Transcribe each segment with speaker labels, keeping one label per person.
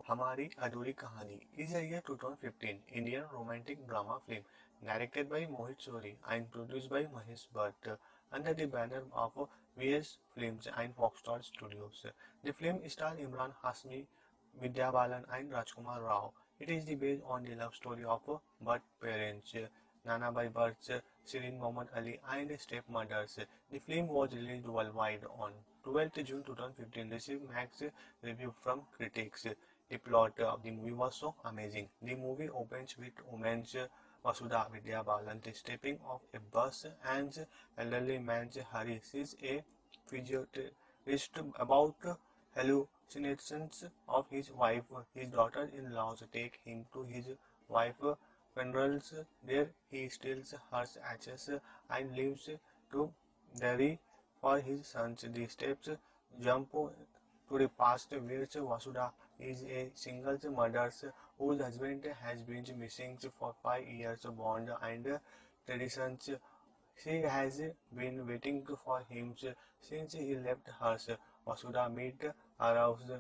Speaker 1: Hamari Adhuri Kahani is a year 2015 Indian romantic drama film directed by Mohit Suri and produced by Mahesh Bhatt under the banner of VS Films and Foxstar Studios. The film stars Imran Hasmi, Vidya Balan and Rajkumar Rao. It is based on the love story of Bhatt parents, Nanabai Bhatt's Shirin Mohammad Ali and stepmothers. The film was released worldwide on 12th June 2015, received mixed review from critics. The plot of the movie was so amazing. The movie opens with woman's Vasudha Vidya Balan stepping off a bus and elderly man Hari sees a physiologist about hallucinations of his wife. His daughter-in-laws take him to his wife's funerals. There he steals her ashes and leaves to bury for his sons. The steps jump to the past where Vasudha is a single mother whose husband has been missing for 5 years. Bond and traditions. She has been waiting for him since he left her. Vasudha meet aroused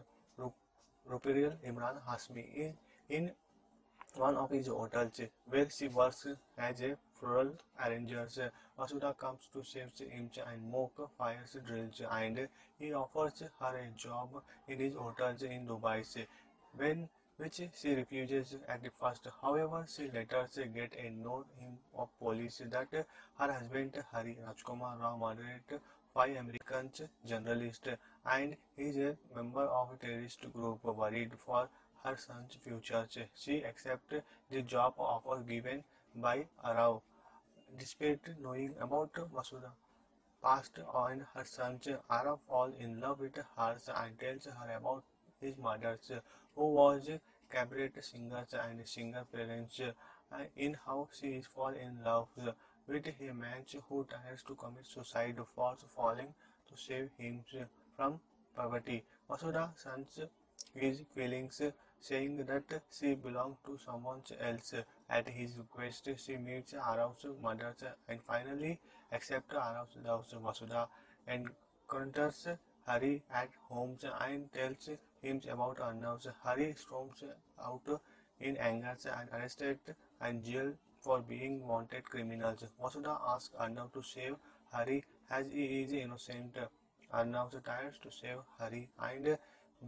Speaker 1: Ruperial Imran Hasmi in one of his hotels where she works as a floral arranger. Vasudha comes to save him and mock fires drills, and he offers her a job in his hotels in Dubai, when which she refuses at the first. However, she later get a note of police that her husband Hari Rajkumar Rao murdered 5 American journalists and is a member of a terrorist group. Worried for her son's future, she accepts the job offer given by Rao. Despite knowing about Vasudha past and her son, Ara falls in love with her and tells her about his mother, who was a cabaret singer and singer parents, in how she falls in love with a man who tries to commit suicide for falling to save him from poverty. Vasudha sends his feelings, saying that she belongs to someone else. At his request, she meets Ara's mother and finally accepts Ara's love. Vasudha encounters Hari at home and tells him about Arnav's. Hari storms out in anger and arrested and jailed for being wanted criminals. Vasudha asks Arnav to save Hari as he is innocent. Arnav tries to save Hari and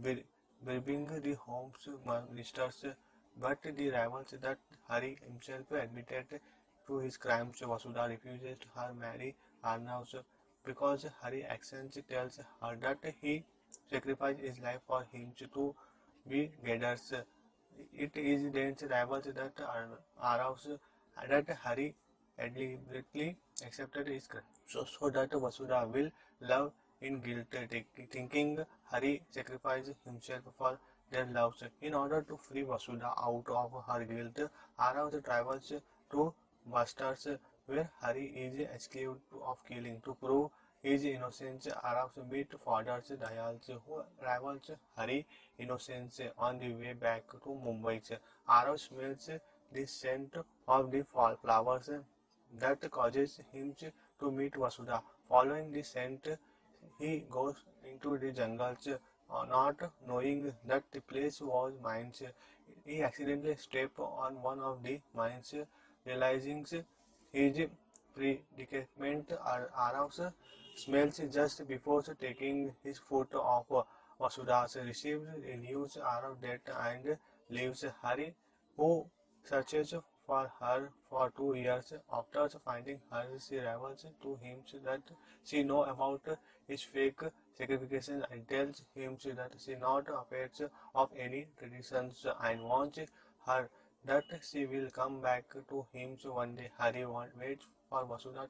Speaker 1: bribing the home's ministers, but the rivals that Hari himself admitted to his crimes. Vasudha refuses her marry Arnav because Hari actions tells her that he sacrificed his life for him to be gathers. It is then rivals that Arnav that Hari deliberately accepted his crime, so that Vasudha will love in guilt, thinking Hari sacrificed himself for their loves. In order to free Vasudha out of her guilt, Arav travels to Bastards, where Hari is accused of killing. To prove his innocence, Arav meets Father Dayal, who rivals Hari innocence on the way back to Mumbai. Arav smells the scent of the flowers that causes him to meet Vasudha. Following the scent, he goes into the jungles, not knowing that the place was mines. He accidentally steps on one of the mines, realizing his predicament. Arav smells just before taking his foot off. Vasudha receives the news Arav dead and leaves Hari, who searches for her for 2 years. After finding her, she reveals to him that she knows about his fake sacrifices and tells him that she not afraid of any traditions and wants her that she will come back to him one day. Hari waits for Vasudha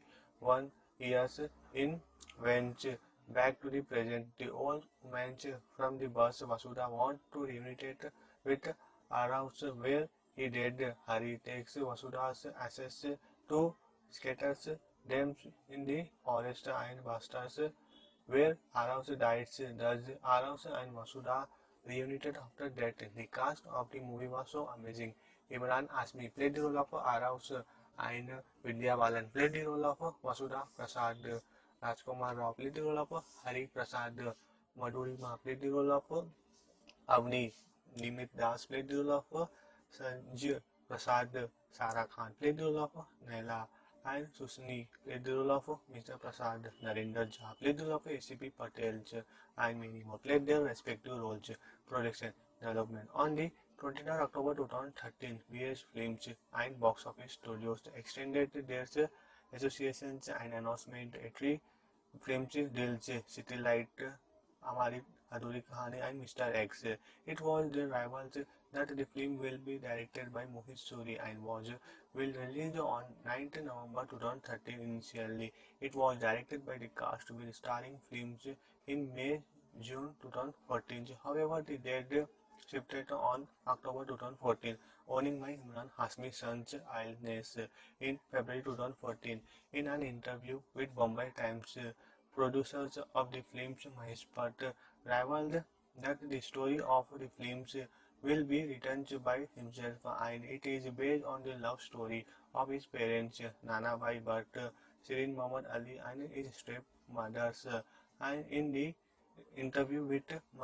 Speaker 1: 21 years in went back to the present. The old man from the bus Vasudha wants to reunite with Arav where he did. Hari takes Vasudha's ashes to scatters them in the forest and bastards where Arav dies. Thus, Arav and Vasudha reunited after death. The cast of the movie was so amazing. Imran Hasmi played the role of Arav and Vidya Balan played the role of Vasudha Prasad. Rajkumar Rao played the role of Hari Prasad. Madhurima played the role of Avni. Nimit Das played the role of Sanjay Prasad. Sara Khan played the role of Naila, and Susani played the role of Mr. Prasad. Narendra Jha played the role of ACP Patel, and many more played their respective roles. Production development on the 29 October 2013, VS Films and Box Office Studios extended their associations and announcement at three films deals City Light, Amari Adhuri Kahani and Mr. X. It was the rivals that the film will be directed by Mohit Suri and will release on 9th November 2013 initially. It was directed by the cast with starring films in May June 2014. However, the date shifted on October 2014, owning by Imran Hashmi Son's illness in February 2014. In an interview with Bombay Times, producers of the films Mahesh Bhatt rivaled that the story of the films will be written by himself and it is based on the love story of his parents Nana Bhai Bhatt, Shirin Mohammad Ali and his stepmothers. And in the interview with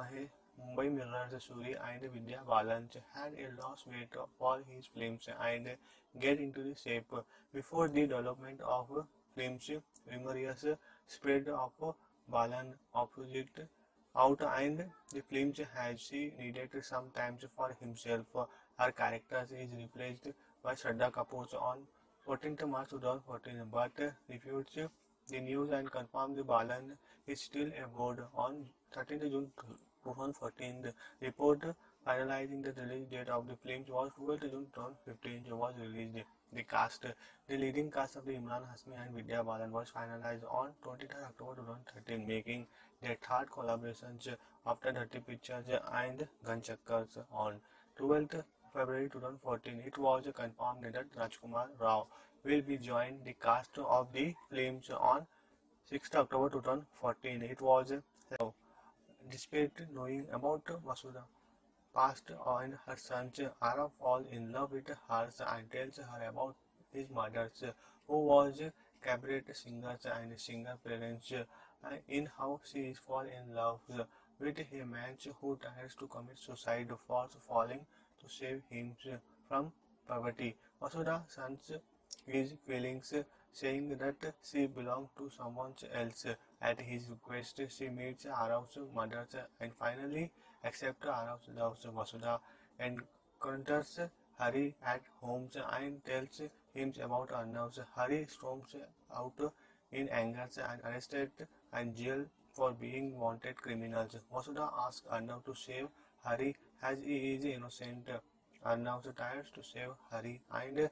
Speaker 1: Mumbai Mirror's Suri and Vidya Balan had a lost weight for his films and get into the shape before the development of films. Rumors spread of Balan opposite out and the films has she needed some time for himself. Her character is replaced by Shraddha Kapoor on 14th March 2014 but refused the news and confirmed the Balan is still aboard on 13th June 2014. The report finalizing the release date of the film was 12th June 2015 was released. The cast, the leading cast of the Imran Hashmi and Vidya Balan was finalized on 23rd October 2013, making their third collaborations after Dirty Pictures and Gunchakkars on 12th February 2014. It was confirmed that Rajkumar Rao will be joining the cast of the films on 6th October 2014. It was despite knowing about Vasudha past and her sons, Ara falls in love with her and tells her about his mother, who was cabaret singer and singer parents, in how she is fall in love with a man who tries to commit suicide for falling to save him from poverty. Vasudha sends his feelings, saying that she belongs to someone else. At his request, she meets Arav's mother and finally accepts Arav's love. Vasudha encounters Hari at home and tells him about Arnav's. Hari storms out in anger and arrested and jailed for being wanted criminals. Vasudha asks Arnav to save Hari as he is innocent. Arnav tries to save Hari and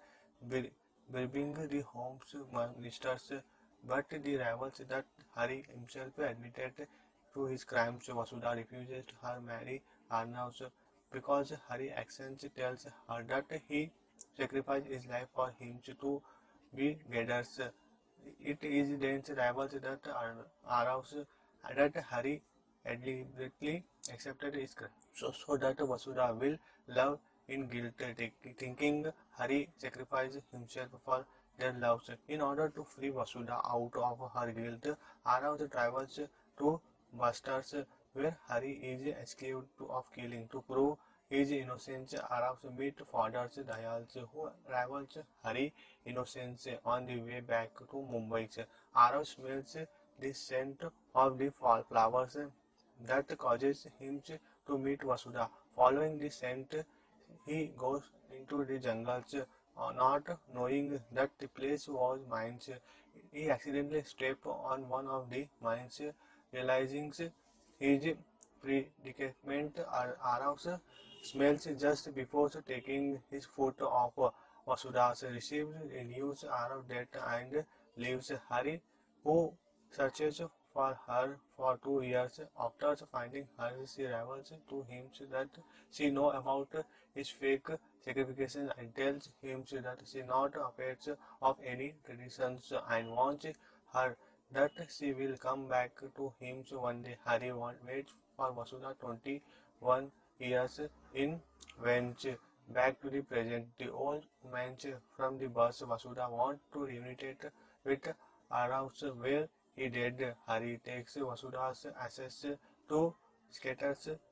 Speaker 1: bribing the home's ministers, but the rivals that Hari himself admitted to his crimes. Vasudha refuses to her marry Arnav because Hari accents tells her that he sacrificed his life for him to be Gadar's. It is then rivals that Arnav that Hari deliberately accepted his crime, so that Vasudha will love in guilt, thinking Hari sacrificed himself for their loves. In order to free Vasudha out of her guilt, Arav travels to Bastards, where Hari is accused of killing. To prove his innocence, Arav meets Father Dayal, who rivals Hari innocence on the way back to Mumbai. Arav smells the scent of the flowers that causes him to meet Vasudha. Following the scent, he goes into the jungles, not knowing that the place was mines. He accidentally steps on one of the mines, realizing his predicament. Arav smells just before taking his foot off. Vasudha receives the news Arav death and leaves Hari, who searches for her for 2 years. After finding her, she reveals to him that she knows about his fake sacrifices and tells him that she not afraid of any traditions and wants her that she will come back to him one day. Hari waits for Vasudha 21 years in went back to the present. The old man from the bus Vasudha wants to reunite with Arav's where he did. Hari takes Vasudha's ashes to scatters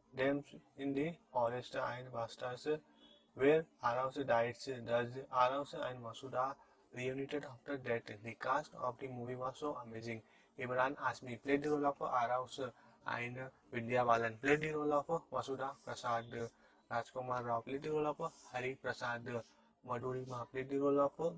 Speaker 1: them in the forest and bastards where Araus died. Thus, Araus and Masuda reunited after death. The cast of the movie was so amazing. Imran Asmi played the role of Araus and Vidya Balan played the role of Masuda Prasad. Rajkumar Rao played the role of Hari Prasad. Madhurima played the role of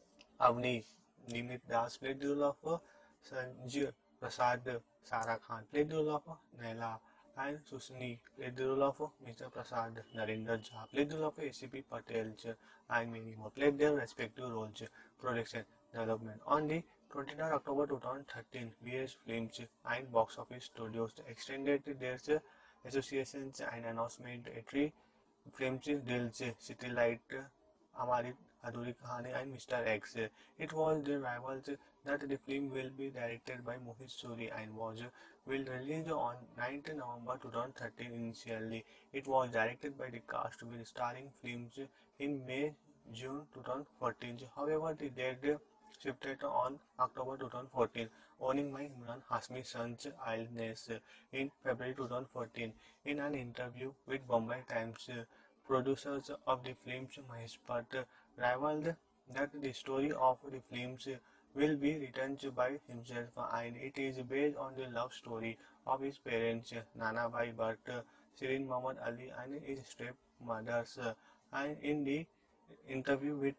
Speaker 1: Avni. Nimit Das played the role of Sanjay Prasad. Sara Khan played the role of Naila and Susni played the role of Mr. Prasad. Narendra Jha played the role of ACP Patel and many more played their respective roles. Production development on the 29 October 2013, VS Films and Box Office Studios extended their associations and announcement at three films deals City Light, Amari Adhuri Kahani and Mr. X. It was the rivals that the film will be directed by Mohit Suri and will release on 9th November 2013 initially. It was directed by the cast with starring films in May June 2014. However, the date shifted on October 2014, owning by Imran Hashmi son's illness in February 2014. In an interview with Bombay Times, producers of the films Mahesh Bhatt rivaled that the story of the films will be written by himself and it is based on the love story of his parents Nana Bhai Bhatt, Shirin Mohammad Ali and his stepmothers. And in the interview with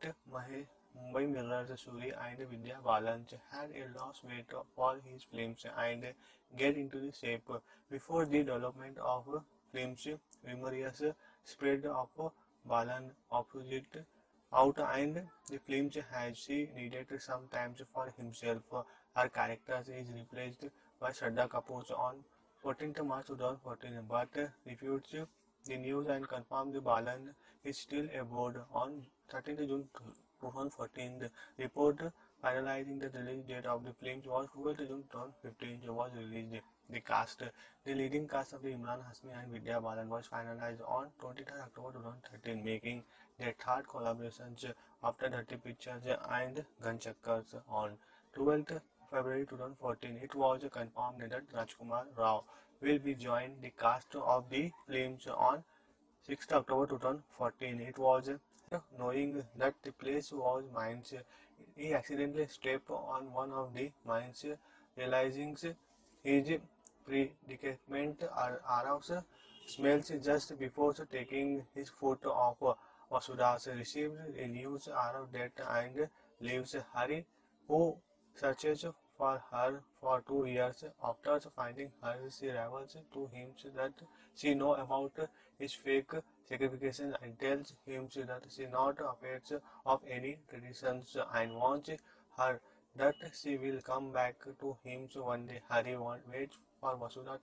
Speaker 1: Mumbai Mirror's Suri and Vidya Balan had a lost weight for his films and get into the shape before the development of films. Rumors spread of Balan opposite out and the film has she needed some time for himself. Her character is replaced by Shraddha Kapoor on 14th March 2014 but refutes the news and confirmed the Balan is still aboard on 13th June 2014. The report finalizing the release date of the film was 12th June 2015 was released. The leading cast of the Imran Hashmi and Vidya Balan was finalized on 23rd October 2013, making their third collaborations after Dhati Pictures and Gunchakkars on 12th February 2014. It was confirmed that Rajkumar Rao will be joined the cast of the films on 6th October 2014. It was knowing that the place was mines. He accidentally stepped on one of the mines, realizing his predicament aroused smells just before taking his foot off. Vasudas received a news out that and leaves Hari, who searches for her for 2 years. After finding her, she revels to him that she knows about his fake sacrifices and tells him that she not afraid of any traditions and wants her that she will come back to him one day. Hari waits for Vasudha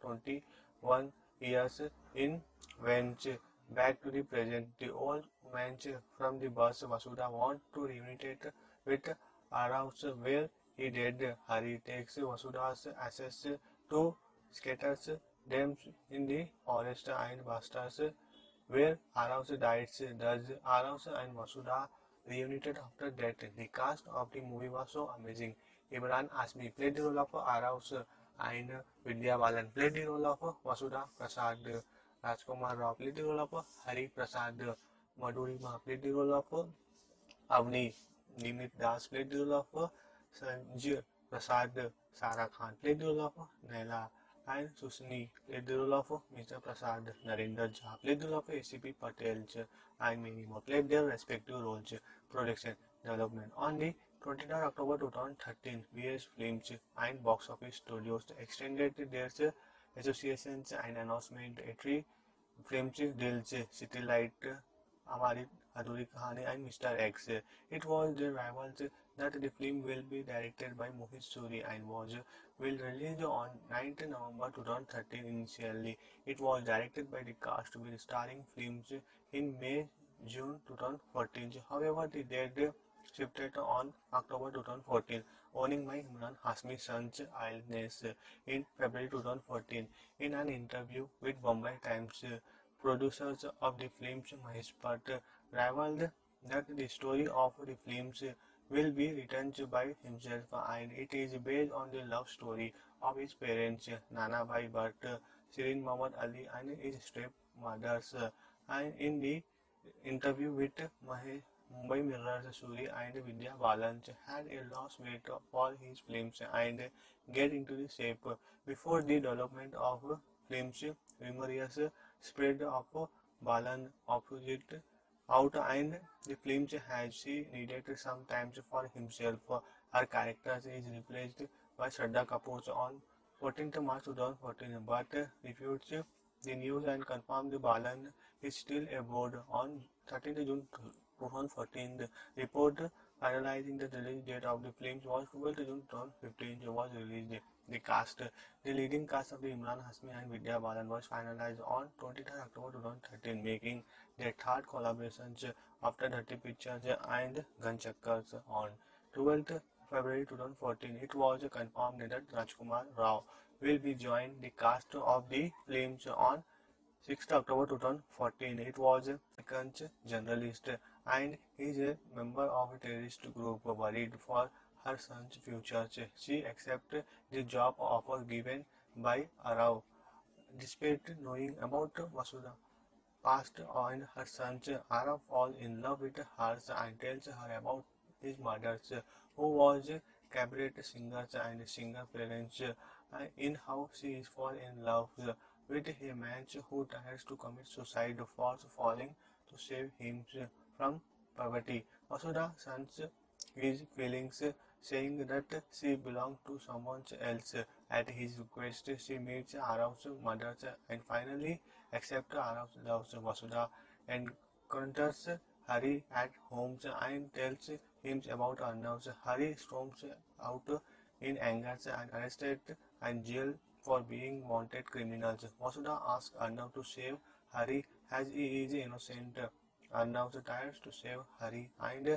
Speaker 1: 21 years in went back to the present. The old man from the bus Vasudha wants to reunite with Araus where he did. Hari takes Vasudha's ashes to scatters them in the forest and bastards where Araus died. Thus, Araus and Vasudha reunited after death. The cast of the movie was so amazing. Imran Asmi played the role of Araus and Vidya Balan played the role of Vasudha Prasad. Rajkumar Rao played the role of Hari Prasad. Madhurima played the role of Avni. Nimit Das played the role of Sanjay Prasad. Sara Khan played the role of Naila and Susni played the role of Mr. Prasad. Narendra Jha played the role of ACP Patel and many more played their respective roles. Production development on the 29 October 2013, VS Films and Box Office Studios extended their associations and announcement at three films deals City Light, Amari Adhuri Kahani and Mr. X. It was the rivals that the film will be directed by Mohit Suri and will release on 9th November 2013 initially. It was directed by the cast with starring films in May June 2014. However, the date shifted on October 2014, owning by Imran Hashmi son's illness in February 2014. In an interview with Bombay Times, producers of the films Mahesh Bhatt rivaled that the story of the films will be written by himself and it is based on the love story of his parents Nana Bhai Bhatt, Shireen Mohammad Ali and his stepmothers. And in the interview with Mumbai Mirror's Suri and Vidya Balan had a lost weight for his films and get into the shape. Before the development of films, rumors spread of Balan opposite out and the film has she needed some time for himself. Her character is replaced by Shraddha Kapoor on 14th March 2014 but refutes the news and confirmed the Balan is still abroad on 13th June 2014. The report finalizing the release date of the film was 12th June 2015 was released. The cast, the leading cast of the Imran Hasmi and Vidya Balan was finalized on 23rd October 2013, making their third collaborations after Dhati Pictures and Gunchakkars on 12th February 2014. It was confirmed that Rajkumar Rao will be joining the cast of the films on 6th October 2014. It was a American journalist and is a member of a terrorist group worried for her son's future. She accepted the job offer given by Rao despite knowing about Vasudha past and her sons. Ara falls in love with her and tells her about his mother, who was a cabaret singer and singer parents, in how she is fall in love with a man who tries to commit suicide for falling to save him from poverty. Vasudha sends his feelings, saying that she belongs to someone else. At his request, she meets Arav's mother and finally accepts Arav's love. Vasudha encounters Hari at home and tells him about Arnav's. Hari storms out in anger and arrested and jailed for being wanted criminals. Vasudha asks Arnav to save Hari as he is innocent. Arnav tries to save Hari and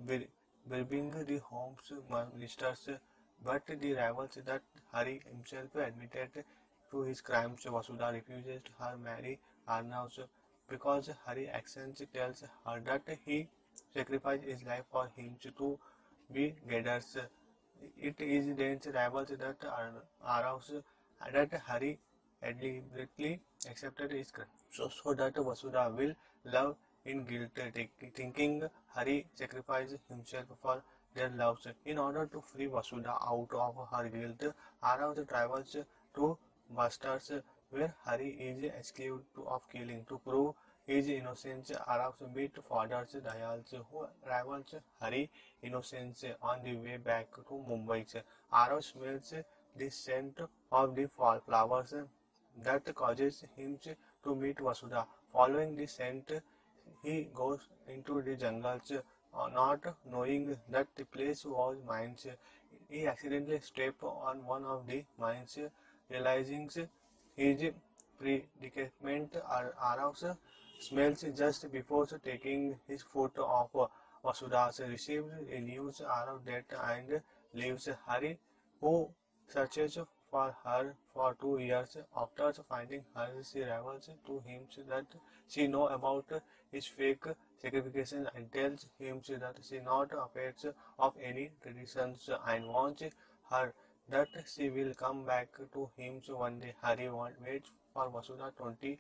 Speaker 1: bribing the home's ministers, but the rivals that Hari himself admitted to his crimes. Vasudha refuses her marry Arnav because Hari accents tells her that he sacrificed his life for him to be Gaddars. It is then rivals that Arouse that Hari deliberately accepted his crime, so that Vasudha will love in guilt, thinking Hari sacrificed himself for their loves. In order to free Vasudha out of her guilt, Arouse travels to Bastards, where Hari is accused of killing. To prove his innocence, Arouse meets Father Dayal, who rivals Hari innocence on the way back to Mumbai. Arouse smells the scent of the flowers that causes him to meet Vasudha. Following the scent, he goes into the jungles, not knowing that the place was mines. He accidentally steps on one of the mines, realizing his predicament. Arouse smells just before taking his foot off. Vasudha receives a news out that and leaves Hari, who searches for her for 2 years. After finding her, she reveals to him that she knows about his fake sacrifices and tells him that she not afraid of any traditions and wants her that she will come back to him one day. Hari waits for Vasudha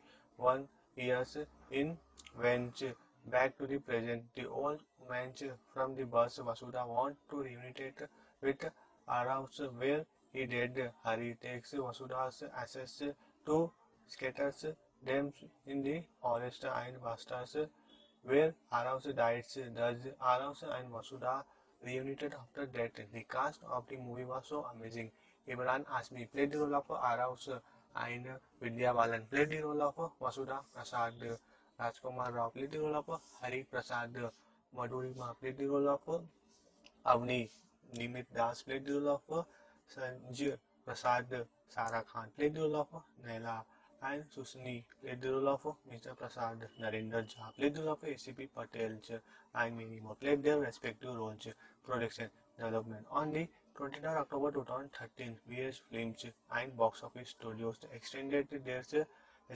Speaker 1: 21 years in Venge back to the present. The old man from the bus Vasudha wants to reunite with Arouse where he did. Hari takes Vasudha's ashes to scatters them in the forest and Bastards where Arouse dies. Thus Arouse and Vasudha reunited after death. The cast of the movie was so amazing. Imran Asmi played the role of Arouse and Vidya Balan played the role of Vasudha Prasad. Rajkumar Rao played the role of Hari Prasad. Madhurima played the role of Avni. Nimit Das played the role of Sanjay Prasad. Sara Khan played the role of Naila and Susni played the role of Mr. Prasad. Narendra Jha played the role of ACP Patel and many more played their respective roles. Production development on the 29 October 2013, VS Films and Box Office Studios extended their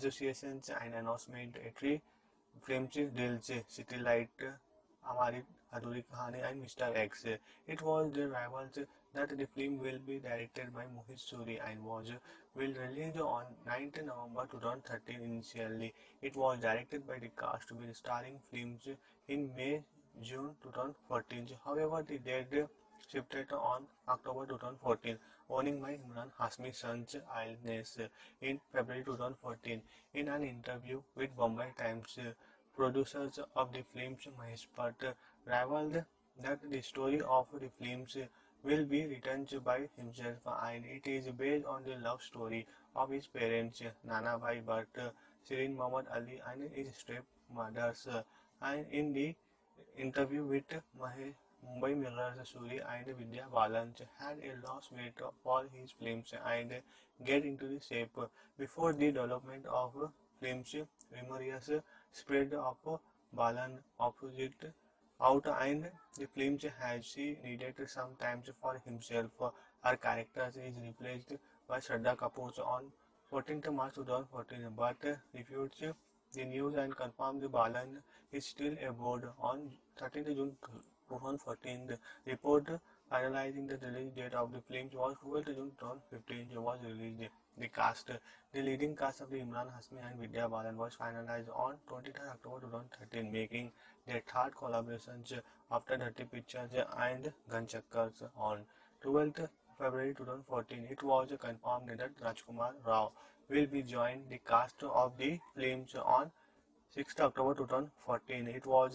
Speaker 1: associations and announcement at three films deals City Light, Adhuri Kahani and Mr. X. It was the rivals that the film will be directed by Mohit Suri and will release on 9th November 2013 initially. It was directed by the cast with starring films in May June 2014. However, the date shifted on October 2014, owning by Imran Hashmi son's illness in February 2014. In an interview with Bombay Times, producers of the films Mahesh Bhatt revealed that the story of the films will be written by himself and it is based on the love story of his parents Nana Bhai Bhatt, Shirin Mohammad Ali and his stepmothers. And in the interview with Mumbai Mirror's Suri and Vidya Balan had a lost weight for his films and get into the shape before the development of films. Rumors spread of Balan opposite out and the film has she needed some time for himself. Her character is replaced by Shraddha Kapoor on 14th March 2014 but refutes the news and confirms Balan is still aboard on 13th June 2014. The report finalizing the release date of the film was 12th June 2015 was released. The cast, the leading cast of the Imran Hashmi and Vidya Balan was finalized on 23rd October 2013, making their third collaborations after Dirty Pictures and Gunchakkars on 12th February 2014. It was confirmed that Rajkumar Rao will be joining the cast of the films on 6th October 2014. It was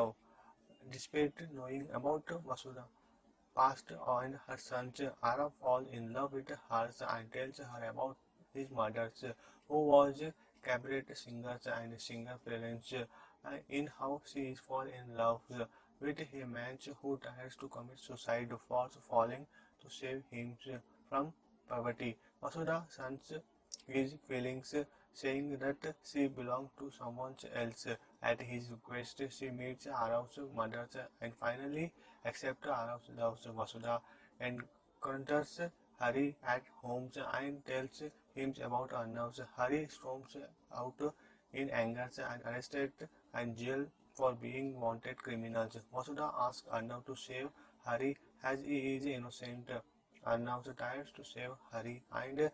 Speaker 1: despite knowing about Vasudha past and her sons, Ara falls in love with her and tells her about his mother, who was cabaret singer and singer parents, in how she is fall in love with a man who tries to commit suicide for falling to save him from poverty. Vasudha sends his feelings, saying that she belongs to someone else. At his request, she meets Arav's mother and finally accepts Arav's love. Vasudha encounters Hari at home and tells him about Arnav's. Hari storms out in anger and arrested and jailed for being wanted criminals. Vasudha asks Arnav to save Hari as he is innocent. Arnav tries to save Hari and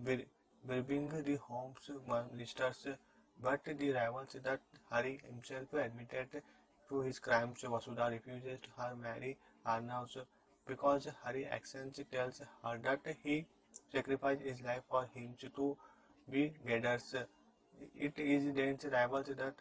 Speaker 1: bribing the home's ministers, but the rivals that Hari himself admitted to his crimes. Vasudha refuses her marry Arnav because Hari actions tells her that he sacrificed his life for him to be gathers. It is then rivals that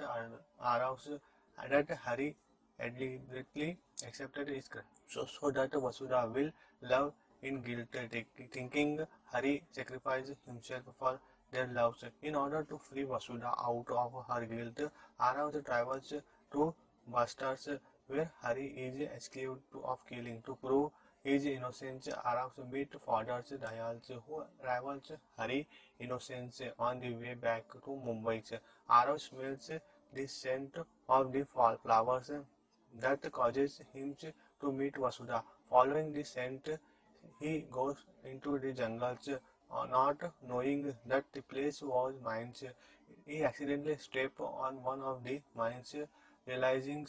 Speaker 1: Arnav that Hari deliberately accepted his crime, so that Vasudha will love in guilt, thinking Hari sacrificed himself for their loves. In order to free Vasudha out of her guilt, Arav travels to Bastards, where Hari is accused of killing. To prove his innocence, Arav meets Father Dayal, who rivals Hari innocence on the way back to Mumbai. Arav smells the scent of the flowers that causes him to meet Vasudha. Following the scent, he goes into the jungles, not knowing that the place was mines. He accidentally steps on one of the mines, realizing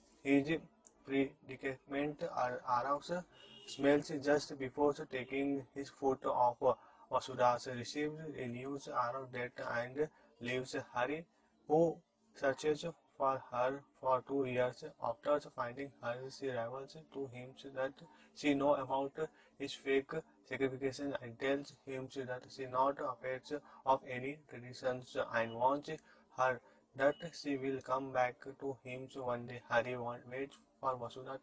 Speaker 1: his predicament. Arav smells just before taking his foot off. Vasudha receives the news Arav dead and leaves Hari, who searches for her for 2 years. After finding her, she reveals to him that she knows about his fake sacrifices and tells him that she is not afraid of any traditions and wants her that she will come back to him one day. Hari waits for Vasudha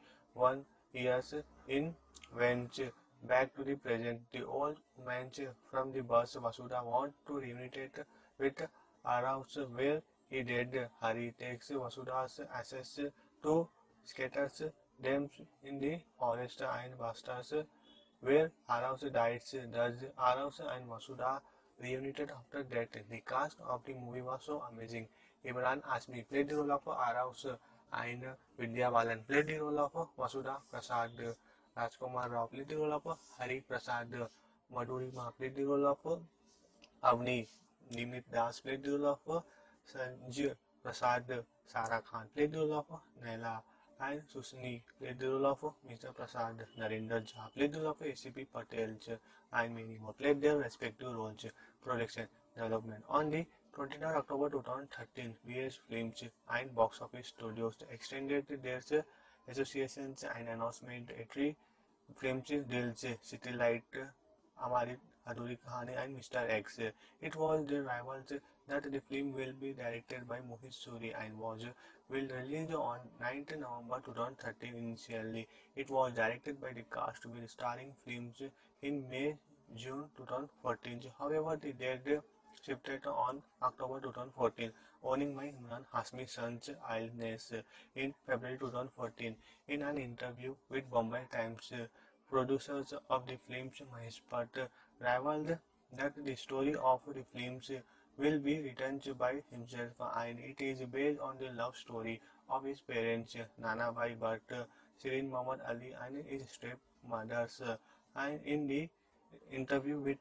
Speaker 1: 21 years in went back to the present. The old man from the bus Vasudha wants to reunite with Arav where he did. Hari takes Vasudha's ashes to scatters them in the forest and bastards where Arav dies. Thus, Arav and Vasudha reunited after death. The cast of the movie was so amazing. Imran Hashmi played the role of Arav and Vidya Balan played the role of Vasudha Prasad. Rajkumar Rao played the role of Hari Prasad. Madhurima played the role of Avni. Nimit Das played the role of Sanjay Prasad. Sara Khan played the role of Naila. and Susni played the role of Mr. Prasad. Narendra Jha played the role of ACP Patel, and many more played their respective roles. Production development on the 29 October 2013, VS Films and Box Office Studios extended their associations and announcement at फिल्मचे दिलचे, City Light, हमारी अधूरी कहानी and Mr. X. It was the rivals that the film will be directed by Mohit Suri and will release on 9th November 2013 initially. It was directed by the cast with starring films in May June 2014. However, the date shifted on October 2014, owning by Imran Hashmi son's illness in February 2014. In an interview with Bombay Times, producers of the films Mahesh Bhatt rivaled that the story of the films will be written by himself and it is based on the love story of his parents Nana Bhai Bhatt, Shirin Mohammad Ali and his stepmothers. And in the interview with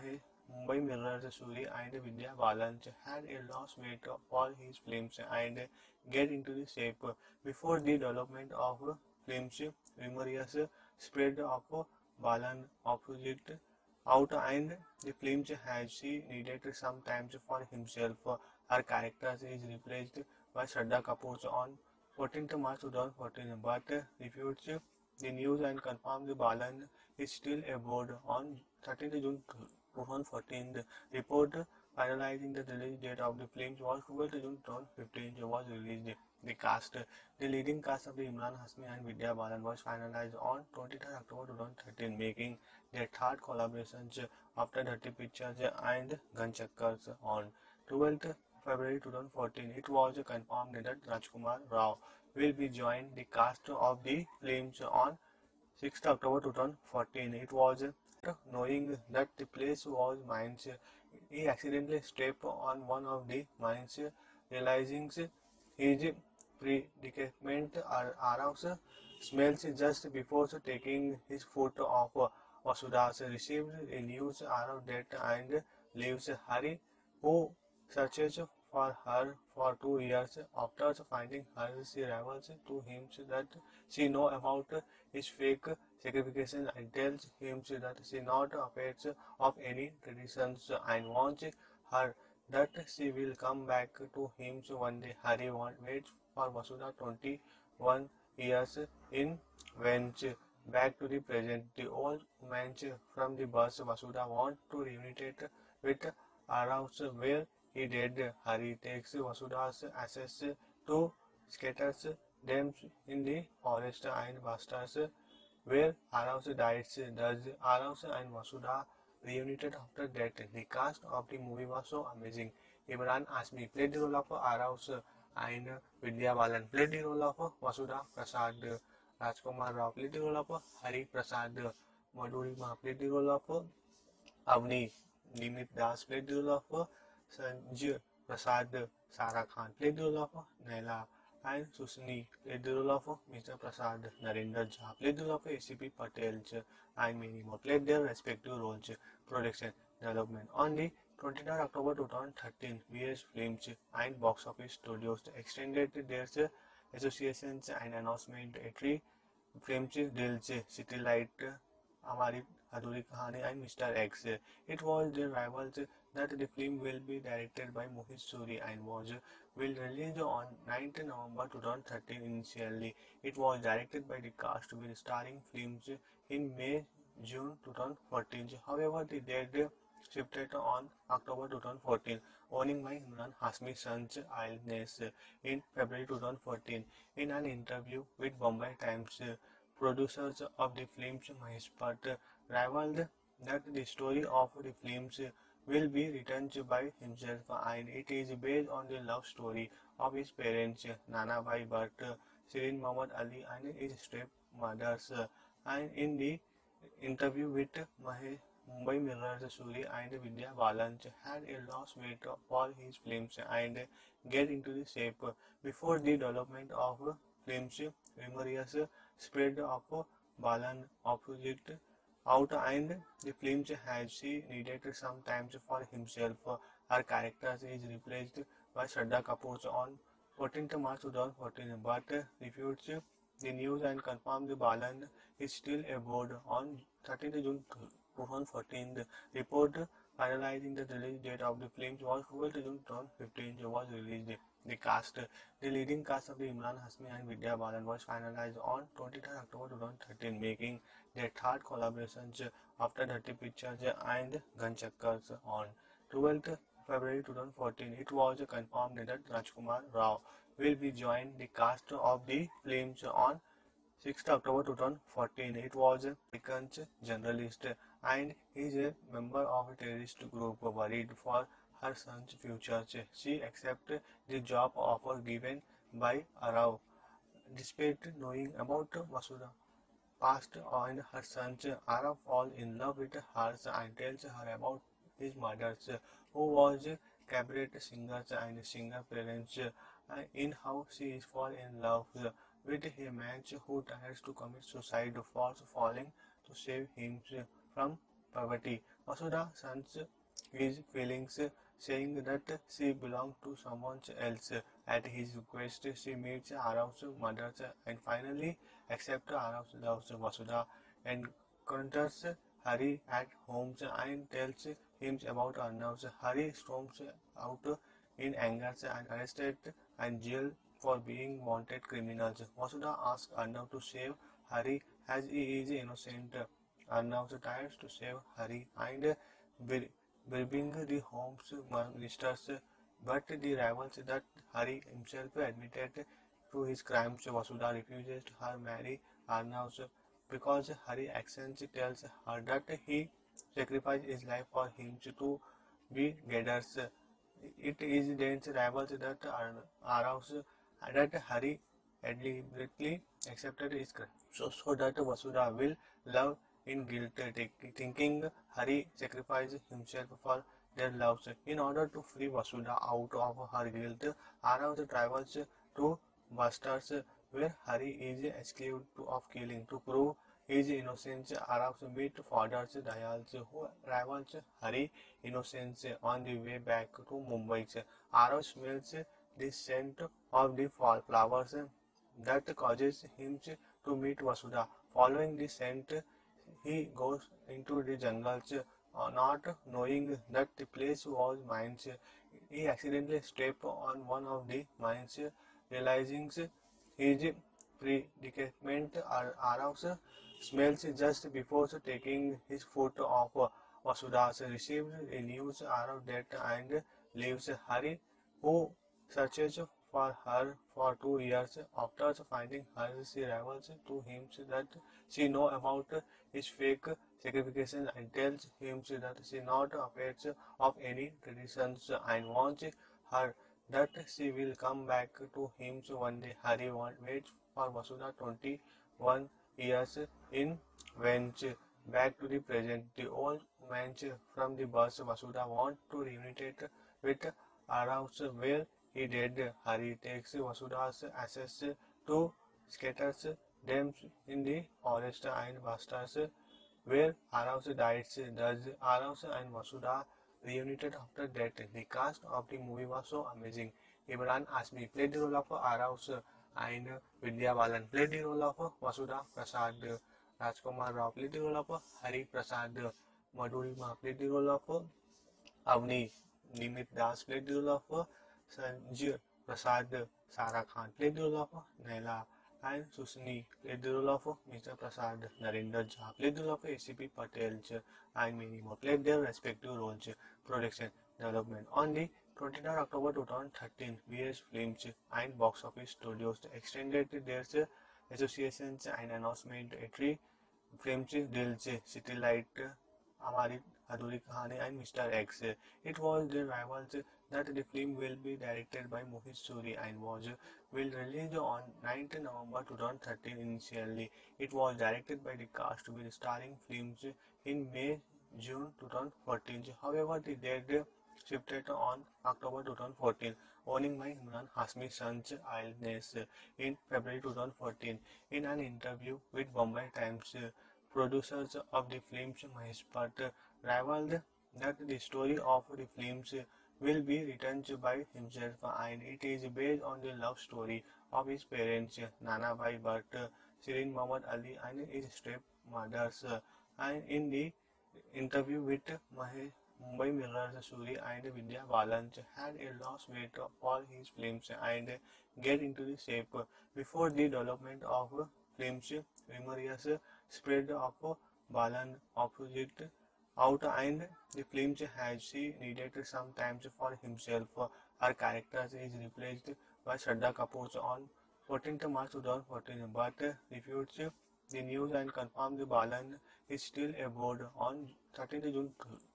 Speaker 1: Mumbai Mirror's Suri and Vidya Balan had a lost weight for his films and get into the shape. Before the development of films, rumors spread of Balan opposite out and the film has she needed some time for himself. Her character is replaced by Shraddha Kapoor on 14th March 2014 but refutes the news and confirms the Balan is still aboard on 13th June 2014. The report finalizing the release date of the film was 12th June 2015 was released. The cast, the leading cast of the Imran Hashmi and Vidya Balan was finalized on 23rd October 2013, making their third collaboration after Dirty Pictures and Gunchakkars on 12th February 2014. It was confirmed that Rajkumar Rao will be joined the cast of the films on 6th October 2014. It was knowing that the place was mines. He accidentally stepped on one of the mines, realizing his predicament aroused smells just before taking his foot off. Vasudha received a news around that and leaves Hari, who searches for her for 2 years. After finding her, she reveals to him that she knows about his fake sacrifices and tells him that she not afraid of any traditions and wants her that she will come back to him one day. Hari waits for Vasudha 21 years in went back to the present. The old man from the bus Vasudha wants to reunite with Araus where he did. Hari takes Vasudha's ashes to scatters them in the forest and bastards where Araus dies. Thus Araus and Vasudha reunited after that. The cast of the movie was so amazing. Imran Hashmi played the role of Araus and Vidya Balan played the role of Vasudha Prasad. Rajkumar Rao played the role of Hari Prasad. Madhurima played the role of Avni. Nimit Das played the role of Sanjay Prasad. Sara Khan played the role of Naila and Susni played the role of Mr. Prasad. Narendra Jha played the role of ACP Patel and many more played their respective roles. Production development on the 29 October 2013, VS Films and Box Office Studios extended their associations and announcement at films दिलचे, City Light, हमारी अधूरी कहानी and Mr. X. It was the rivals that the film will be directed by Mohit Suri and will release on 9th November 2013 initially. It was directed by the cast with starring films in May June 2014. However, the date shifted on October 2014, owning by Imran Hashmi son's illness in February 2014. In an interview with Bombay Times, producers of the films Mahesh Bhatt rivaled that the story of the films will be written by himself and it is based on the love story of his parents Nana Bhai Bhatt, Shirin Mohammad Ali and his stepmothers. And in the interview with Mumbai Mirror's Suri and Vidya Balan had a lost weight for his films and get into the shape. Before the development of films, rumors spread of Balan opposite out and the film has she needed some time for himself. Her character is replaced by Shraddha Kapoor on 14th March 2014 but refutes the news and confirmed the Balan is still aboard. On 13th June 2014, the report finalizing the release date of the film was 12th June 2015 was released. The cast, the leading cast of the Imran Hasmi and Vidya Balan was finalized on 23rd October 2013, making their third collaboration after Dhati Pictures and Gunchakkars on 12th February 2014. It was confirmed that Rajkumar Rao will be joining the cast of the films on 6th October 2014. It was a American journalist and is a member of a terrorist group worried for her son's future. She accepted the job offer given by Rao despite knowing about Vasudha past and her sons. Ara falls in love with her and tells her about his mother, who was a cabaret singer and singer parents, in how she is fall in love with a man who tries to commit suicide, falls falling to save him from poverty. Vasudha sends his feelings, saying that she belongs to someone else. At his request, she meets Arav's mother and finally accepts Arav's love. Vasudha encounters Hari at home and tells him about Arnav's. Hari storms out in anger and arrested and jailed for being wanted criminals. Vasudha asks Arnav to save Hari as he is innocent. Arnav tries to save Hari and bribing the home's ministers, but the rivals that Hari himself admitted to his crimes. Vasudha refuses her marry Arnav because Hari accents tells her that he sacrificed his life for him to be Gadar's. It is then rivals that Arnav that Hari deliberately accepted his crime, so that Vasudha will love in guilt, thinking Hari sacrificed himself for their loves. In order to free Vasudha out of her guilt, Arav travels to Bastards, where Hari is accused of killing. To prove his innocence, Arav meets Father Dayal, who rivals Hari innocence on the way back to Mumbai. Arav smells the scent of the flowers that causes him to meet Vasudha. Following the scent, he goes into the jungles, not knowing that the place was mines. He accidentally steps on one of the mines, realizing his predicament. Arouse smells just before taking his foot off. Vasudha receives a news of that and leaves Hari, who searches for her for 2 years. After finding her, she reveals to him that she knows about his fake sacrifices and tells him that she not afraid of any traditions and wants her that she will come back to him one day. Hari waits for Vasudha 21 years in went back to the present. The old man from the bus Vasudha wants to reunite with Araus where he did. Hari takes Vasudha's ashes to scatters them in the forest and bastards where Araus dies. Thus, Araus and Vasudha reunited after that. The cast of the movie was so amazing. Imran Asmi played the role of Araus and Vidya Balan played the role of Vasudha Prasad. Rajkumar Rao played the role of Hari Prasad. Madhurima played the role of Avni. Nimit Das played the role of Sanjay Prasad. Sara Khan played the role of Naila and Susni played the role of Mr. Prasad. Narendra Jha played the role of ACP Patel and many more played their respective roles. Production development on the 29 October 2013, VS Films and Box Office Studios extended their associations and announcement at three films deals City Light, Hamari Adhuri Kahani and Mr. X. It was the rivals that the film will be directed by Mohit Suri and will release on 9th November 2013 initially. It was directed by the cast with starring films in May-June 2014. However, the date shifted on October 2014, owning by Imran Hasmi son's illness in February 2014. In an interview with Bombay Times, producers of the films Mahesh Bhatt revealed that the story of the films will be written by himself and it is based on the love story of his parents, Nana Bhai Bhatt, Shirin Mohammad Ali, and his stepmothers. And in the interview with Mumbai Mirror's Suri and Vidya Balan had a lost weight for his films and get into the shape. Before the development of films, rumors spread of Balan opposite out and the film has she needed some time for himself. Her character is replaced by Shraddha Kapoor on 14th March 2014 but refutes the news and confirmed the Balan is still aboard on 13th June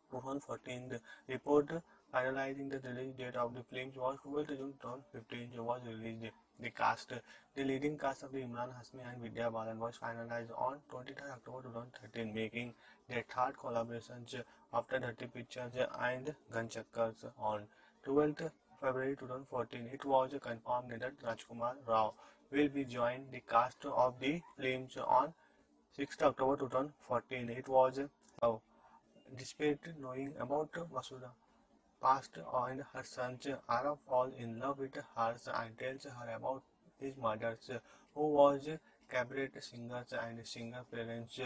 Speaker 1: 2014. The report finalizing the release date of the film was 12th June 2015 was released. The cast, the leading cast of the Imran Hasmi and Vidya Balan was finalized on 23rd October 2013, making their third collaboration after Dirty Pictures and Gunchakkars on 12th February 2014. It was confirmed that Rajkumar Rao will be joining the cast of the films on 6th October 2014. It was Rao, despite knowing about Vasudha past and her sons, Ara falls in love with her and tells her about his mother, who was cabaret singer and singer parents,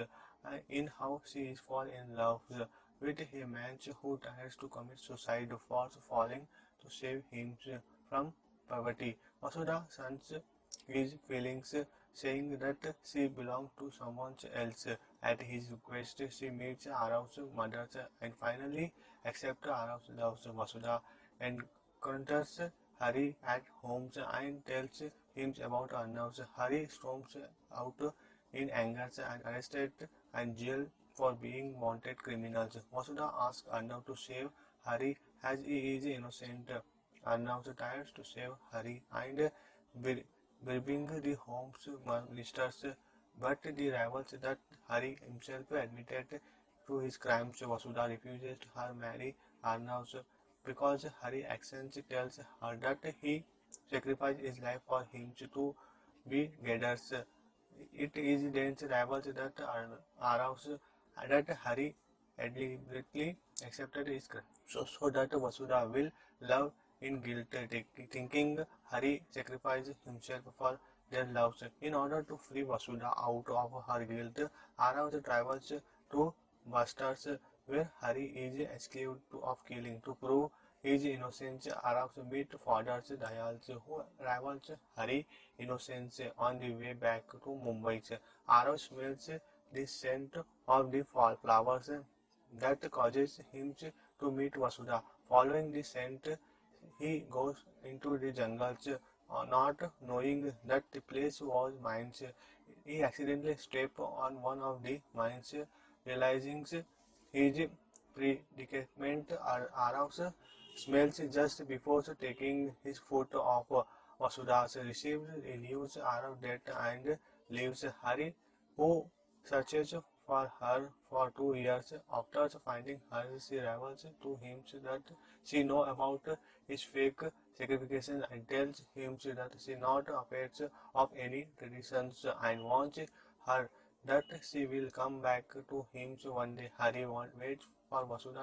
Speaker 1: in how she is fall in love with a man who tries to commit suicide for falling to save him from poverty. Vasudha sons his feelings, saying that she belongs to someone else. At his request, she meets Arav's mother and finally accepts Arav's love. Vasudha encounters Hari at home and tells him about Arnav's. Hari storms out in anger and arrested and jailed for being wanted criminals. Vasudha asks Arnav to save Hari as he is innocent. Arnav tries to save Hari and bribing the Home Ministers, but the rivals that Hari himself admitted to his crimes. Vasudha refuses her marry Arnav because Hari actions tells her that he sacrificed his life for him to be gathers. It is dense rivals that Arnav that Hari deliberately accepted his crime, so that Vasudha will love in guilt, thinking Hari sacrificed himself for their loves. In order to free Vasudha out of her guilt, Arav travels to Bastards, where Hari is accused of killing. To prove his innocence, Arav meets Father Dayal, who rivals Hari innocence on the way back to Mumbai. Arav smells the scent of the flowers that causes him to meet Vasudha. Following the scent, he goes into the jungles, not knowing that the place was mines. He accidentally steps on one of the mines, realizing his predicament. Arav smells just before taking his foot off. Vasudha receives the news Arav death and leaves Hari, who searches for her for 2 years. After finding her, she reveals to him that she knows about his fake sacrifices and tells him that she not afraid of any traditions and wants her that she will come back to him one day. Hari waits for Vasudha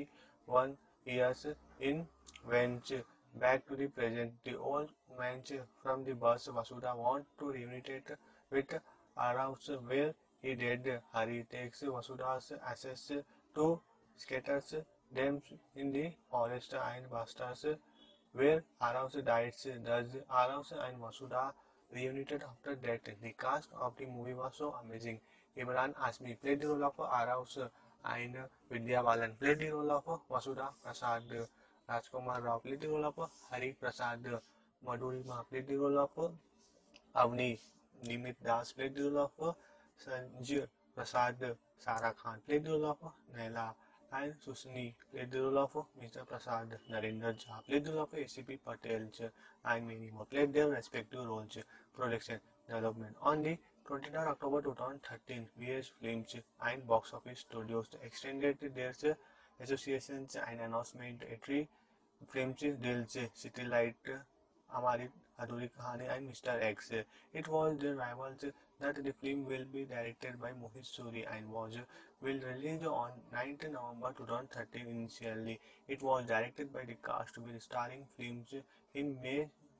Speaker 1: 21 years in went back to the present. The old man from the bus Vasudha wants to reunite with Arouse where he did. Hari takes Vasudha's ashes to scatters them in the forest and bastards where Arouse dies. Thus, Arouse and Vasudha reunited after death. The cast of the movie was so amazing. Imran Asmi played the role of Arouse and Vidya Balan played the role of Vasudha Prasad. Rajkumar Rao played the role of Hari Prasad. Madhurima played the role of Avni. Nimit Das played the role of Sanjay Prasad. Sara Khan played the role of Naila and Susni played the role of Mr. Prasad. Narendra Jha played the role of ACP Patel and many more played their respective roles. Production development on the 23rd October 2013, VS Films and Box Office Studios extended their associations and announcement at three films deals City Light, Amari Adhuri Kahani and Mr. X. It was the rivals that the film will be directed by Mohit Suri and will release on 9th November 2013 initially. It was directed by the cast with starring films in May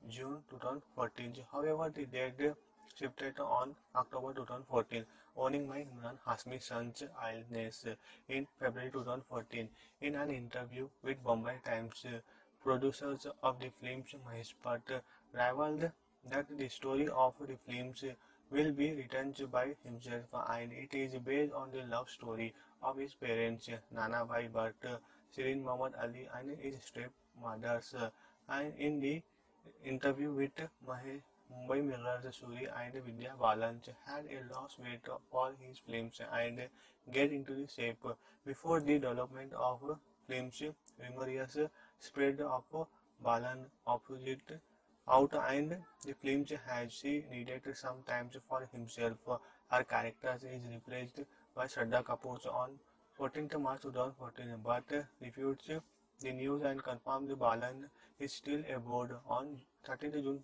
Speaker 1: June 2014. However, the date shifted on October 2014, owning by Imran Hashmi son's illness in February 2014. In an interview with Bombay Times, producers of the films Mahesh Bhatt rivaled that the story of the films will be written by himself and it is based on the love story of his parents Nana Bhai Bhatt, Shirin Muhammad Ali and his stepmothers. And in the interview with Mumbai Mirror's Suri and Vidya Balan had a lost weight for his films and get into the shape. Before the development of films, rumors spread of Balan opposite out and the films has she needed some time for himself. Her character is replaced by Shraddha Kapoor on 14th March 2014 but refutes the news and confirmed the Balan is still aboard on 13th June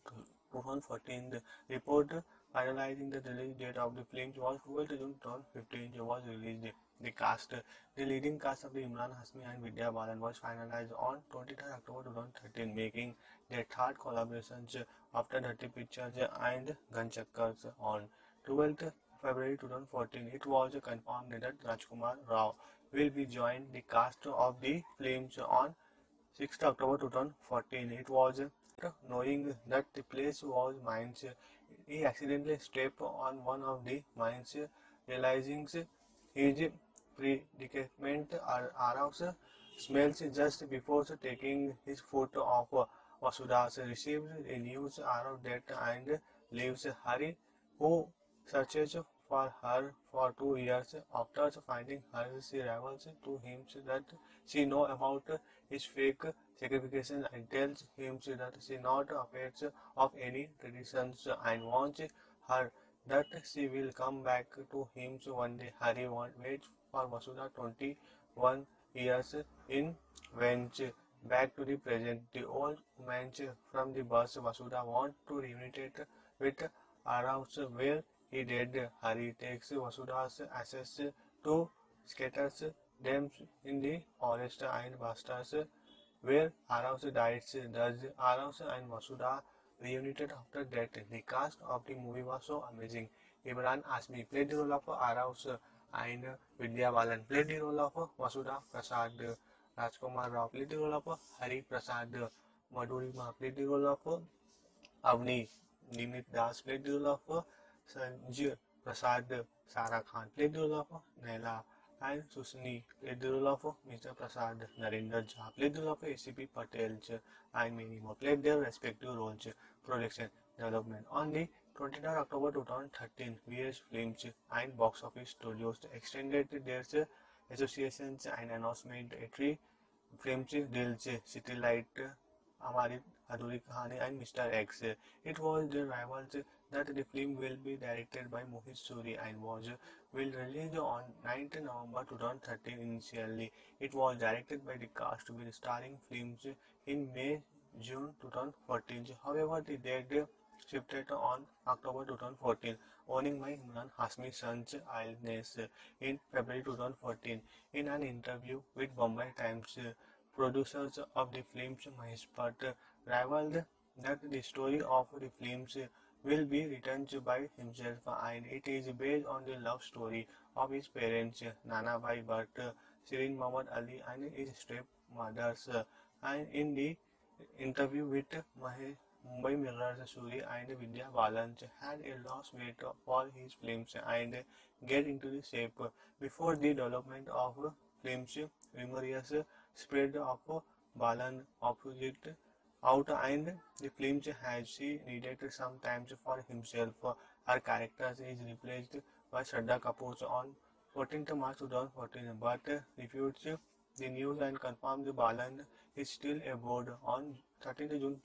Speaker 1: 2014. The report finalizing the release date of the film was 12th June 2015 was released. The cast, the leading cast of the Imran Hashmi and Vidya Balan was finalized on 23rd October 2013, making their third collaborations after Dirty Pictures and Gun Chakkars on 12th February 2014. It was confirmed that Rajkumar Rao will be joining the cast of the films on 6th October 2014. It was knowing that the place was mines. He accidentally stepped on one of the mines, realizing his predicament aroused smells just before taking his foot off. Vasudha receives a news Arav death and leaves Hari, who searches for her for 2 years. After finding her, she reveals to him that she knows about his fake sacrifices and tells him that she not afraid of any traditions and wants her that she will come back to him one day. Hari waits for Vasudha 21 years in Venge. Back to the present, the old woman from the bus Vasudha wants to reunite with Arav where he did. Hari takes Vasudha's ashes to scatters them in the forest and bastards where Arav dies. Thus, Arav and Vasudha reunited after death. The cast of the movie was so amazing. Imran Hashmi played the role of Arav and Vidya Balan played the role of Vasudha Prasad. Rajkumar Rao played the role of Hari Prasad. Madhurima played the role of Avni. Nimit Das played the role of Sanjay Prasad. Sara Khan played the role of Naila and Susni played the role of Mr. Prasad. Narendra Jha played the role of ACP Patel and many more played their respective roles. Production development on the 29 October 2013, VS Films and Box Office Studios extended their associations and announcement at three films deals City Light, Hamari Adhuri Kahani and Mr. X. It was the rivals that the film will be directed by Mohit Suri and will release on 9th November 2013 initially. It was directed by the cast with starring films in May June 2014. However, the date shifted on October 2014, owning by Imran Hashmi son's illness in February 2014. In an interview with Bombay Times, producers of the films Mahesh Bhatt rivaled that the story of the films will be written by himself and it is based on the love story of his parents Nana Bhai Bhatt, Shirin Muhammad Ali and his stepmothers. And in the interview with Mumbai Mirror's Suri and Vidya Balan had a lost weight for his films and get into the shape. Before the development of films, rumors spread of Balan opposite out and the films has she needed some time for himself. Her character is replaced by Shraddha Kapoor on 14th March 2014 but refutes the news and confirmed the Balan is still aboard on 13th June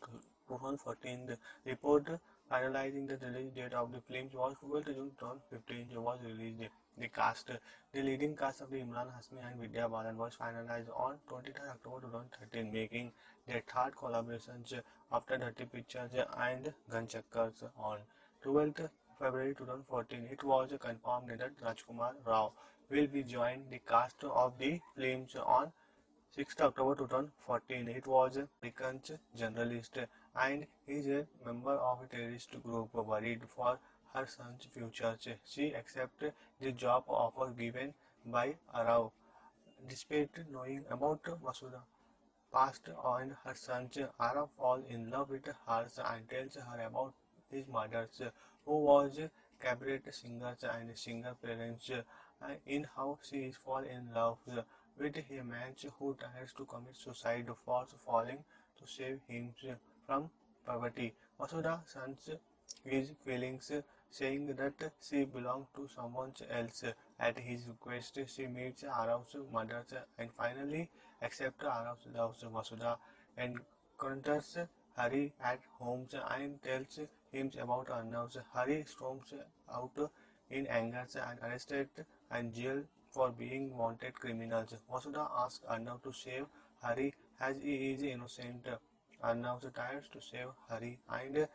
Speaker 1: 2014. The report finalizing the release date of the film was 12th June 2015 was released. The cast, the leading cast of the Imran Hashmi and Vidya Balan was finalized on 23rd October 2013, making their third collaborations after Dirty Pictures and Gun Chakkars on 12th February 2014. It was confirmed that Rajkumar Rao will be joining the cast of the films on 6th October 2014. It was a American journalist and is a member of a terrorist group worried for her son's future. She accepted the job offer given by Arao despite knowing about Masuda past and her sons. Ara falls in love with her and tells her about his mother, who was a cabaret singer and singer parents, in how she is fall in love with a man who tries to commit suicide for falling to save him from poverty. Masuda sons his feelings, saying that she belongs to someone else. At his request, she meets Ara's mother and finally accepts Ara's love. Masuda encounters Hari at home and tells him about Arnav's. Hari storms out in anger and arrested and jailed for being wanted criminals. Masuda asks Arnav to save Hari as he is innocent. Arnav tries to save Hari and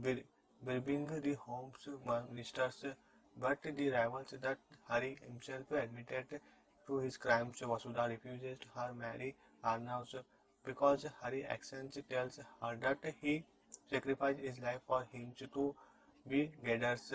Speaker 1: bribing the home's ministers, but the rivals that Hari himself admitted to his crimes. Vasudha refuses her marry Arnav because Hari accents tells her that he sacrificed his life for him to be gathers.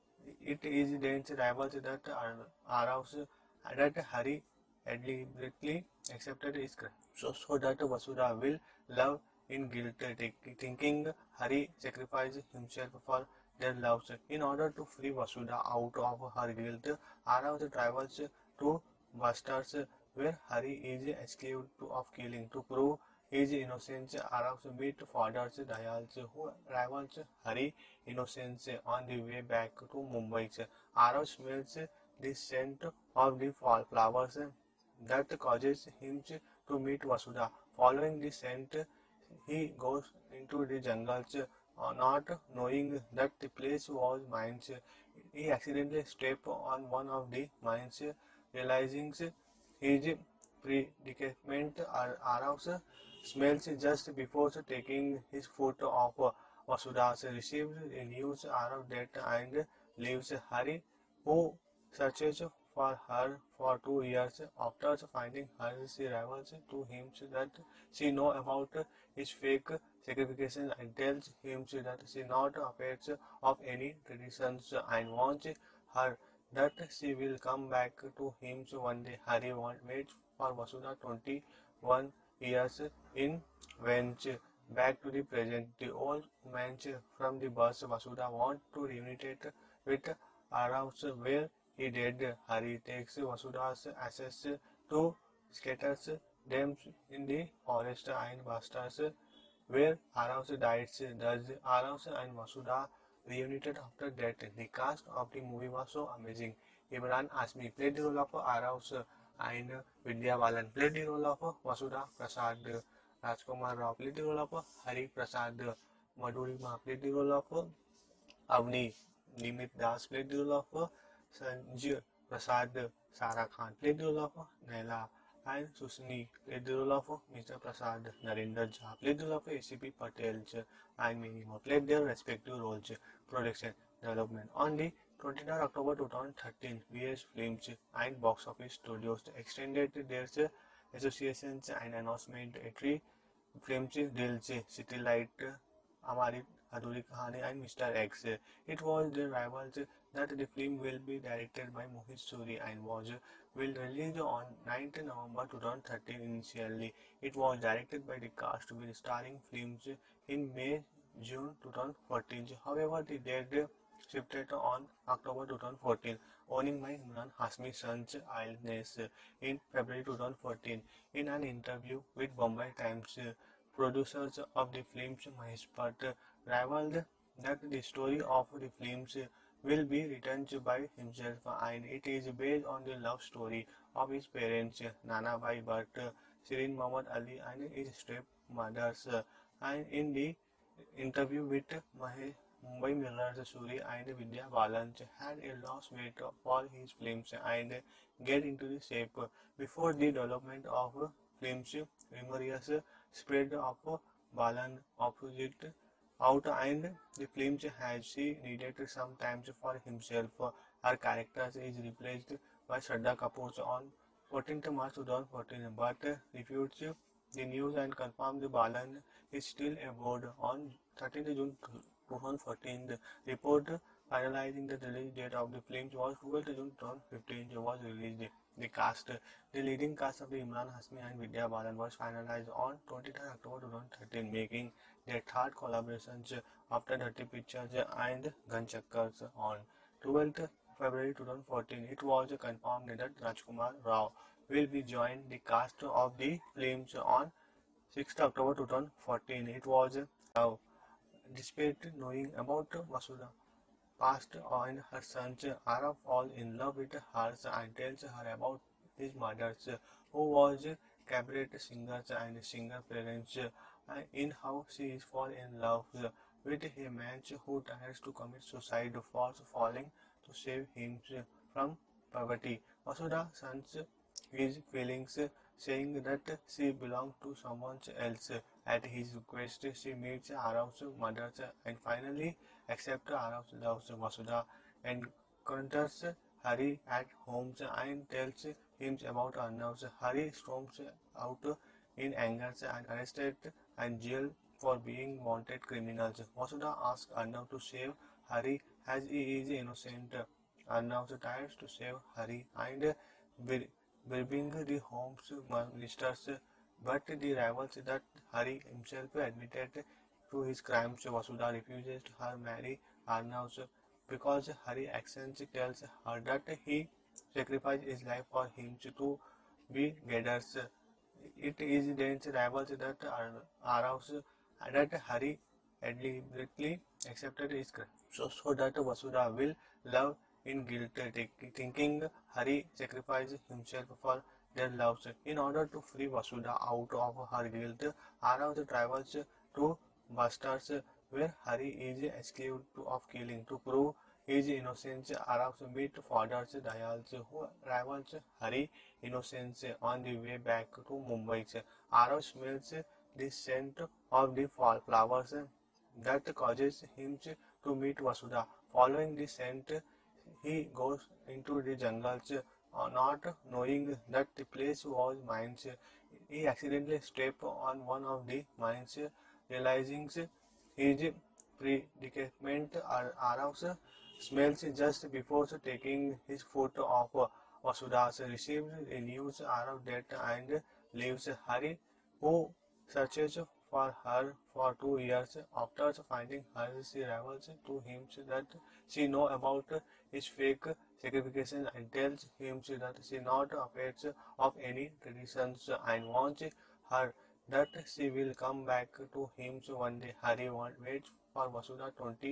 Speaker 1: It is Dane's rivals that arouse that Hari deliberately accepted his crime, so that Vasudha will love in guilt, thinking Hari sacrificed himself for their loves. In order to free Vasudha out of her guilt, Arav travels to Bastards, where Hari is accused of killing. To prove his innocence, Arav meets Father Dayal, who rivals Hari innocence on the way back to Mumbai. Arav smells the scent of the flowers that causes him to meet Vasudha. Following the scent, he goes into the jungles, not knowing that the place was mines. He accidentally steps on one of the mines, realizing his predicament. Arouse smells just before taking his foot off. Vasudha receives the news of death and leaves Hari, who searches for her for 2 years. After finding her, she reveals to him that she knows about his fake sacrifices and tells him that she is not afraid of any traditions and wants her that she will come back to him one day. Hari waits for Vasudha 21 years in Venge. Back to the present, the old man from the bus Vasudha wants to reunite with Araus, where he did. Hari takes Vasudha's ashes to scatters them in the forest and bastards where Araus dies. Thus, Araus and Vasudha reunited after death. The cast of the movie was so amazing. Imran Asmi played the role of Araus and Vidya Balan played the role of Vasudha Prasad. Rajkumar Rao played the role of Hari Prasad. Madhurima played the role of Avni. Nimit Das played the role of Sanjay Prasad. Sara Khan played the role of Naila and Susni played the role of Mr. Prasad. Narendra Jha played the role of ACP Patel and many more played their respective roles. Production development on the 29 October 2013, VS Films and Box Office Studios extended their associations and announcement at three films deals City Light, Amari Adhuri Kahani and Mr. X. It was the rivals that the film will be directed by Mohit Suri and will release on 9th November 2013 initially. It was directed by the cast with starring films in May June 2014. However, the date shifted on October 2014, owning by Imran Hasmi Son's illness in February 2014. In an interview with Bombay Times, producers of the films Mahesh Bhatt revealed that the story of the films will be written by himself and it is based on the love story of his parents Nana Bhai Bhatt, Shirin Mohammad Ali and his stepmothers. And in the interview with Mumbai Mirror's Suri and Vidya Balan had a lost weight for his films and get into the shape. Before the development of films, rumors spread of Balan opposite out and the film has she needed some time for himself. Her character is replaced by Shraddha Kapoor on 14th March 2014, but refutes the news and confirmed the Balan is still aboard. On 13th June 2014, the report finalizing the release date of the film was 12th June 2015 was released. The cast, the leading cast of the Imran Hasmi and Vidya Balan was finalized on 23rd October 2013, making their third collaborations after Dirty Pictures and Gun Chakkars on 12th February 2014. It was confirmed that Rajkumar Rao will be joining the cast of the films on 6th October 2014. It was Rao, despite knowing about Masuda past and her sons, Araf fall in love with her and tells her about his mothers, who was cabaret singers and singer parents, in how she is fall in love with a man who tries to commit suicide for falling to save him from poverty. Masuda sends his feelings, saying that she belongs to someone else. At his request, she meets Arav's mother and finally accepts Arav's love. Masuda encounters Hari at home and tells him about Arnav's. Hari storms out in anger and arrested and jailed for being wanted criminals. Masuda asks Arnav to save Hari as he is innocent. Arnav tries to save Hari and bribing the home's ministers, but the rivals that Hari himself admitted to his crimes. Vasudha refuses her marry Arnav because Hari actions tells her that he sacrificed his life for him to be gathers. It is then rivals that Arnav that Hari deliberately accepted his crime, so that Vasudha will love in guilt, thinking Hari sacrificed himself for their loves. In order to free Vasudha out of her guilt, Arav travels to Bastards, where Hari is accused of killing. To prove his innocence, Arav meets Father Dayal, who rivals Hari innocence on the way back to Mumbai. Arav smells the scent of the flowers that causes him to meet Vasudha. Following the scent, he goes into the jungles, not knowing that the place was mines. He accidentally steps on one of the mines, realizing his predicament. Arav smells just before taking his foot off. Vasudha receives the news Arav death and leaves Hari, who searches for her for 2 years. After finding her, she reveals to him that she knows about his fake sacrifices and tells him that she not afraid of any traditions and wants her that she will come back to him one day. Hari waits for Vasudha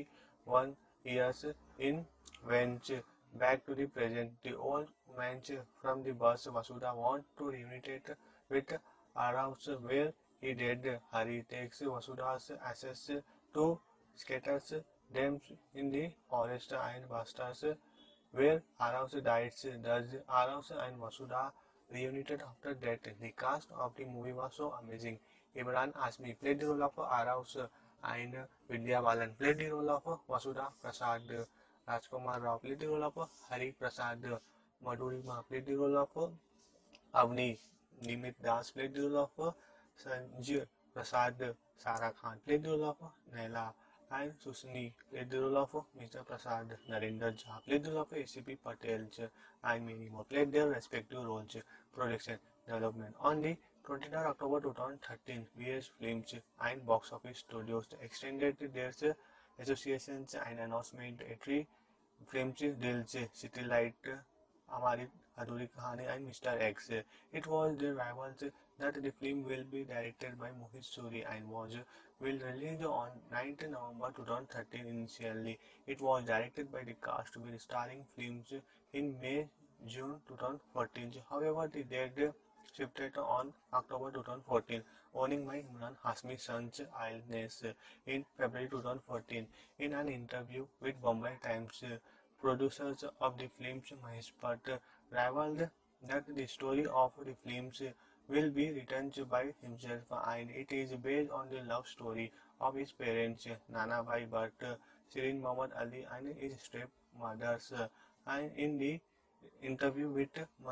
Speaker 1: 21 years in went back to the present. The old man from the bus Vasudha wants to reunite with Arav's where he did. Hari takes Vasudha's ashes to scatters them in the forest and bastards where Arav dies. Thus, Arav and Vasudha reunited after death. The cast of the movie was so amazing. Imran Hasmi played the role of Arav and Vidya Balan played the role of Vasudha Prasad. Rajkumar Rao played the role of Hari Prasad. Madhurima played the role of Avni. Nimit Das played the role of Sanjay Prasad. Sara Khan played the role of Naila and Susni played the role of Mr. Prasad. Narendra Jha played the role of ACP Patel and many more played their respective roles. Production development on the 23rd October 2013, VS Films and Box Office Studios extended their associations and announcement at three films deals City Light, Hamari Adhuri Kahani and Mr. X. It was the rivals that the film will be directed by Mohit Suri and will release on 9th November 2013 initially. It was directed by the cast with starring films in May-June 2014. However, the date shifted on October 2014, owning by Imran Hasmi Son's illness in February 2014. In an interview with Bombay Times, producers of the films Mahesh Bhatt revealed that the story of the films will be written by himself and it is based on the love story of his parents Nana Bhai Bhatt, Shirin Mohammad Ali and his stepmothers. And in the interview with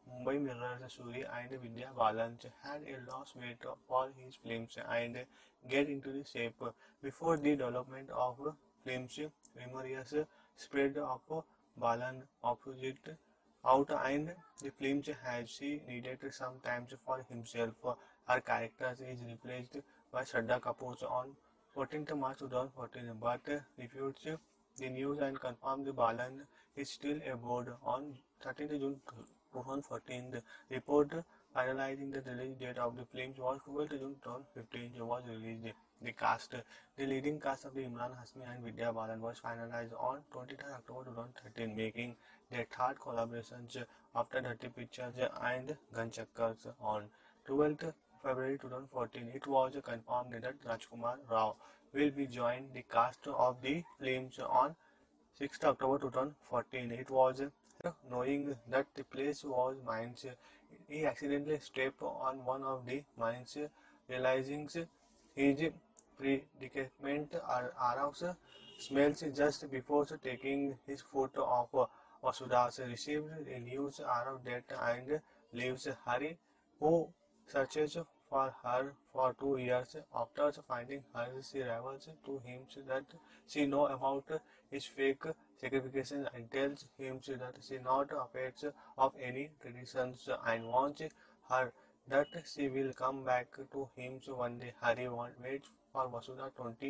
Speaker 1: Mumbai Mirror's Suri and Vidya Balan had a lost weight for his films and get into the shape. Before the development of films, rumors spread of Balan opposite out and the films has she needed some time for himself. Her character is replaced by Shraddha Kapoor on 14th March 2014, but refutes the news and confirmed the Balan is still aboard on 13th June 2014. The report finalizing the release date of the film was 12th June 2015 was released. The cast, the leading cast of the Imran Hasmi and Vidya Balan was finalized on 23rd October 2013, making their third collaborations after Dirty Pictures and Gun Chakkars on 12th February 2014. It was confirmed that Rajkumar Rao will be joining the cast of the films on 6th October 2014. It was knowing that the place was mines. He accidentally stepped on one of the mines, realizing his predicament aroused smells just before taking his foot off. Vasudha received the news of death and leaves Hari, who searches for her for 2 years. After finding her, she revels to him that she knows about his fake sacrifices and tells him that she not afraid of any traditions and wants her that she will come back to him one day. Hari waits for Vasudha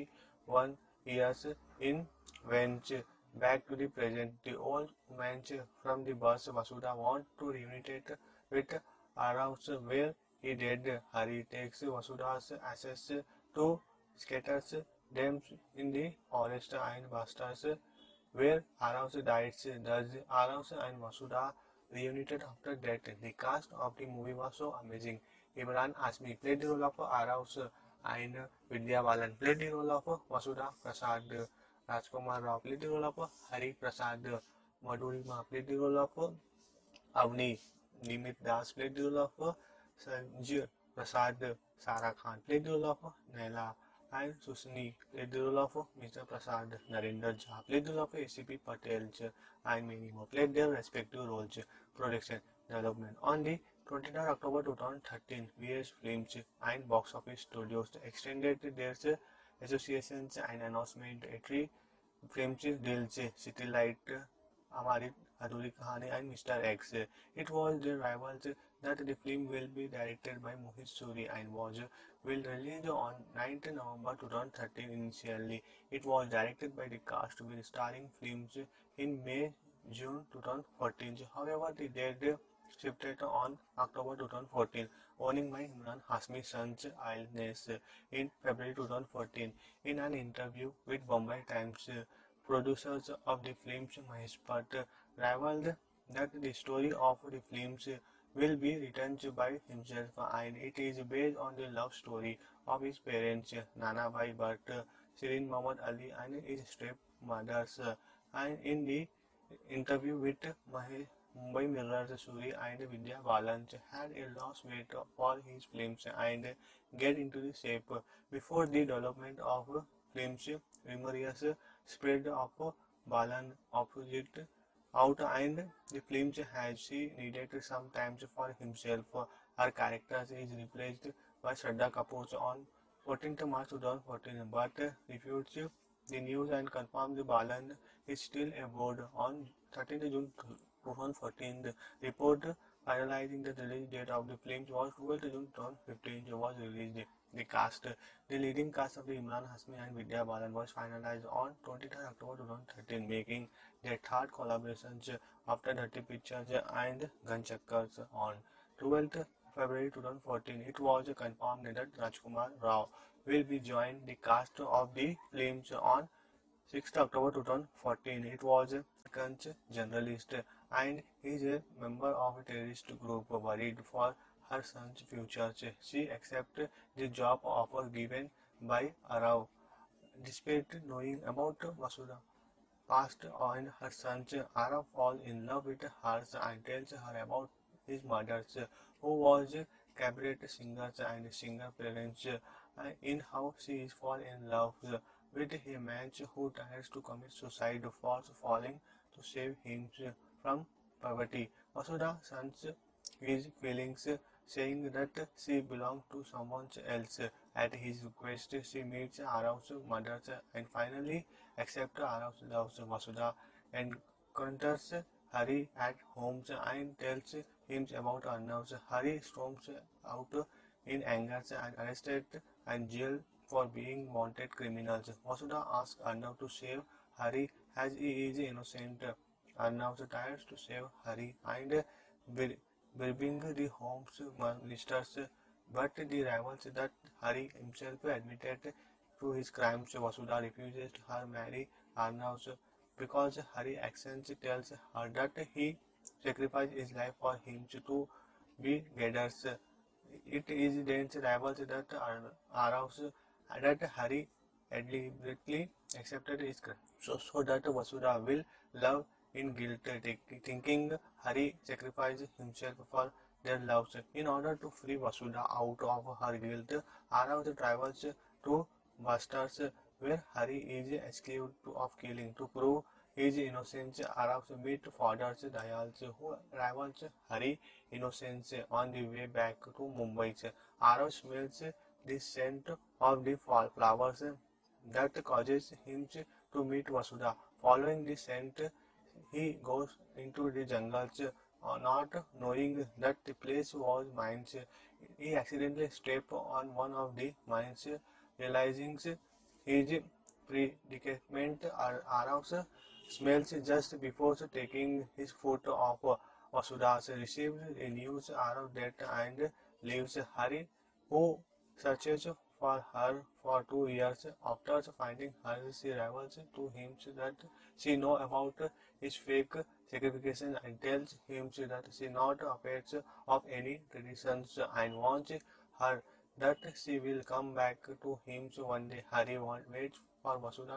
Speaker 1: 21 years in went back to the present. The old man from the bus Vasudha wants to reunite with Araus where he did. Hari takes Vasudha's ashes to scatters them in the forest and busters where Araus dies. Thus Araus and Vasudha reunited after death. The cast of the movie was so amazing. Imran Asmi played the role of Araus and Vidya Balan played the role of Vasudha Prasad. Rajkumar Rao played the role of Hari Prasad. Madhurima played the role of Avni. Nimit Das played the role of Sanjay Prasad. Sara Khan played the role of Naila. And Susni played the role of Mr. Prasad. Narendra Jha played the role of ACP Patel and many more played their respective roles. Production development on the 23rd October 2013, VS Films and Box Office Studios extended their associations and announcement at three films deals City Light, Amarit, Adhuri Kahani and Mr. X. It was the rivals that the film will be directed by Mohit Suri and will release on 9th November 2013 initially. It was directed by the cast with starring films in May June 2014. However, the date shifted on October 2014, owning by Imran Hasmi son's illness in February 2014. In an interview with Bombay Times, producers of the films Mahesh Bhatt revealed that the story of the films will be written by himself and it is based on the love story of his parents Nanabai Bhatt, Shirin Mohammad Ali and his stepmothers. And in the interview with Mumbai Mirror's Suri and Vidya Balan had a lost weight for his films and get into the shape. Before the development of films, rumors spread of Balan opposite out and the films has she needed some time for himself. Her character is replaced by Shraddha Kapoor on 14th March 2014, but refutes the news and confirms the Balan is still aboard on 13th June 2014. The report finalizing the release date of the film was 12th June 2015 was released. The cast, the leading cast of the Imran Hasmi and Vidya Balan was finalized on 23rd October 2013, making their third collaborations after Dirty Pictures and Gun Chakkars on 12th February 2014. It was confirmed that Rajkumar Rao will be joining the cast of the films on 6th October 2014. It was a Kanch journalist and is a member of a terrorist group worried for her son's future. She accepted the job offer given by Rao despite knowing about Vasudha past and her sons. Ara falls in love with her and tells her about his mother, who was a cabaret singer and singer parents, in how she is fall in love with a man who tries to commit suicide for falling to save him from poverty. Vasudha sons his feelings, saying that she belonged to someone else. At his request, she meets Arav's mother and finally accepts Arav's love. Vasudha encounters Hari at home and tells him about Arnav's. Hari storms out in anger and arrested and jailed for being wanted criminals. Vasudha asks Arnav to save Hari as he is innocent. Arnav tries to save Hari and bribing the home's ministers, but the rivals that Hari himself admitted to his crimes. Vasudha refuses her marry Arnav because Hari actions tells her that he sacrificed his life for him to be Gadar's. It is dense rivals that arouse that Hari deliberately accepted his crime, so that Vasudha will love in guilt, thinking Hari sacrificed himself for their loves. In order to free Vasudha out of her guilt, Arav travels to Bastards, where Hari is accused of killing. To prove his innocence, Arav meets Father Dayal, who rivals Hari innocence on the way back to Mumbai. Arav smells the scent of the flowers that causes him to meet Vasudha. Following the scent, he goes into the jungles, not knowing that the place was mines. He accidentally steps on one of the mines, realizing his predicament. Arav smells just before taking his foot off. Vasudha receives the news Arav death and leaves Hari, who searches for her for 2 years. After finding her, she reveals to him that she knows about his fake sacrifices and tells him that she not afraid of any traditions and wants her that she will come back to him one day. Hari waits for Vasudha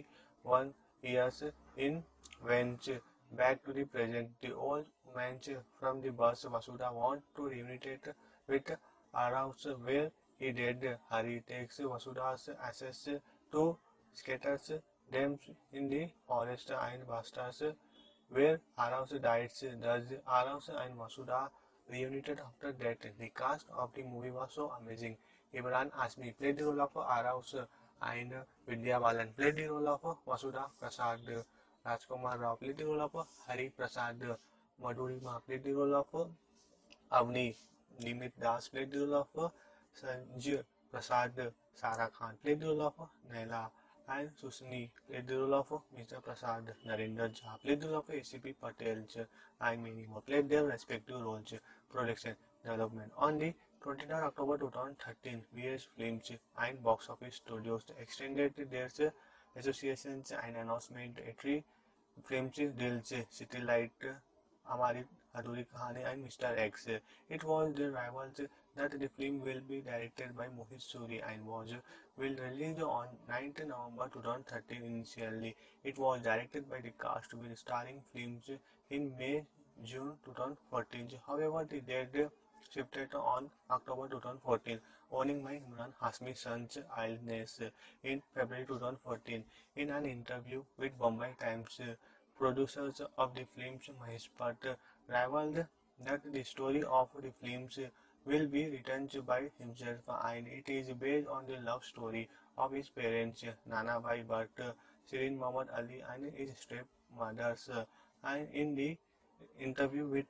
Speaker 1: 21 years in went back to the present. The old man from the bus Vasudha wants to reunite with Arav's where he did. Hari takes Vasudha's ashes to scatters them in the forest and bastards where Arav died. Thus, Arav and Vasudha reunited after death. The cast of the movie was so amazing. Imran Asmi played the role of Arav and Vidya Balan played the role of Vasudha Prasad. Rajkumar Rao played the role of Hari Prasad. Madhurima played the role of Avni. Nimit Das played the role of Sanjay Prasad. Sara Khan played the role of Naila and Susni played the role of Mr. Prasad. Narendra Jha played the role of ACP Patel and many more played their respective roles. Production development on the 29 October 2013, VS Films and Box Office Studios extended their associations and announcement. Three films deals City Light, Amari Adhuri Kahani and Mr. X. It was the rivals that the film will be directed by Mohit Suri and will release on 9th November 2013 initially. It was directed by the cast with starring films in May June 2014. However, the date shifted on October 2014, owning by Imran Hasmi son's illness in February 2014. In an interview with Bombay Times, producers of the films Mahesh Bhatt revealed that the story of the films will be written by himself and it is based on the love story of his parents Nana Bhai Bhatt, Shirin Mohammad Ali and his stepmothers. And in the interview with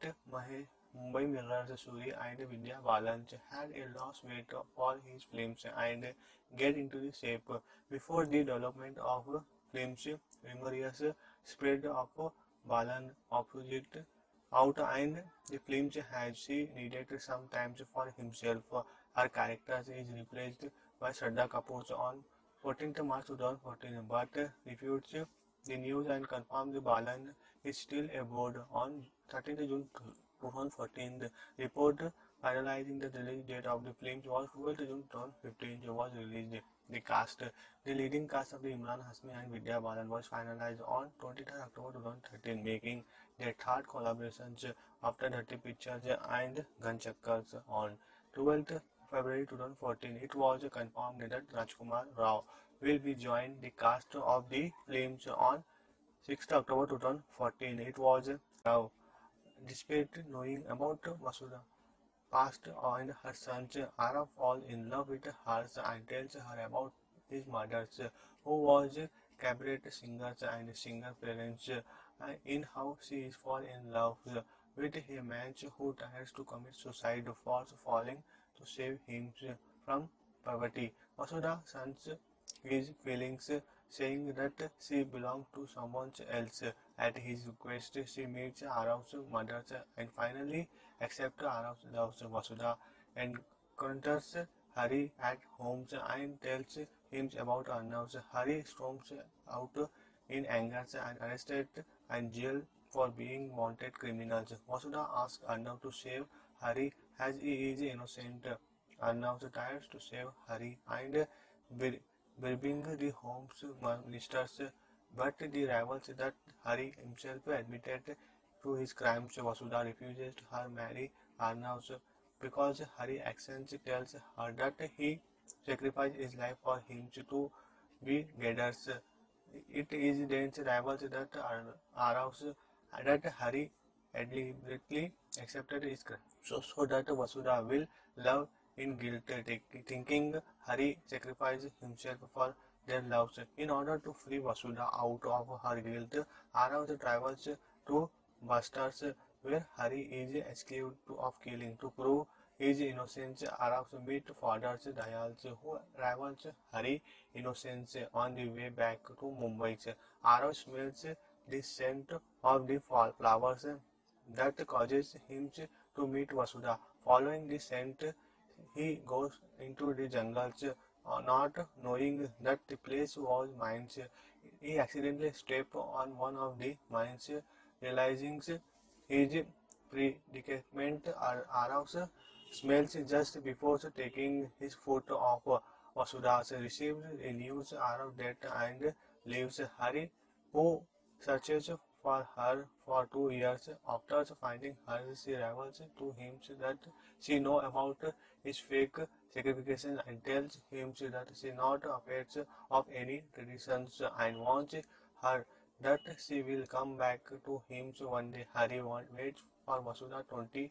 Speaker 1: Mumbai Mirror's Suri and Vidya Balan had a lost weight for his films and get into the shape. Before the development of films, rumors spread of Balan opposite out and the films has she needed some time for himself. Her character is replaced by Shraddha Kapoor on 14th March 2014 but refutes the news and confirms the Balan is still aboard. On 13th June 2014, the report finalizing the release date of the film was 12th June 2015 was released. The cast, the leading cast of the Imran Hasmi and Vidya Balan was finalized on 23rd October 2013, making their third collaborations after Dhati Pictures and Gunchakkars on 12th February 2014. It was confirmed that Rajkumar Rao will be joined the cast of the films on 6th October 2014. It was Rao Despite knowing about Vasudha past and her sons, Ara falls in love with her and tells her about his mothers, who was cabaret singers and singer parents, in how she falls in love with a man who tries to commit suicide for falling to save him from poverty. Vasudha sends his feelings, saying that she belongs to someone else. At his request, she meets Arav's mother and finally accepts Arav's love. Vasudha encounters Hari at home and tells him about Arnav's. Hari storms out in anger and arrested and jailed for being wanted criminals. Vasudha asks Arnav to save Hari as he is innocent. Arnav tries to save Hari and bribing the home's ministers, but the rivals that Hari himself admitted to his crimes. Vasudha refuses her marry Arnav because Hari accents tells her that he sacrificed his life for him to be gathers. It is then rivals that arouse that Hari deliberately accepted his crime, so that Vasudha will love in guilt, thinking Hari sacrificed himself for their loves. In order to free Vasudha out of her guilt, Arouse travels to Bastards, where Hari is accused of killing. To prove his innocence, Arouse meets Father Dayal, who rivals Hari innocence on the way back to Mumbai. Arouse smells the scent of the flowers that causes him to meet Vasudha. Following the scent, he goes into the jungles, not knowing that the place was mines. He accidentally steps on one of the mines, realizing his predicament. Arouse smells just before taking his foot off. Vasudha receives the news of death and leaves Hari, who searches for her for 2 years. After finding her, she reveals to him that she knows about his fake sacrifices and tells him that she not afraid of any traditions and wants her that she will come back to him one day. Hari waits for Vasudha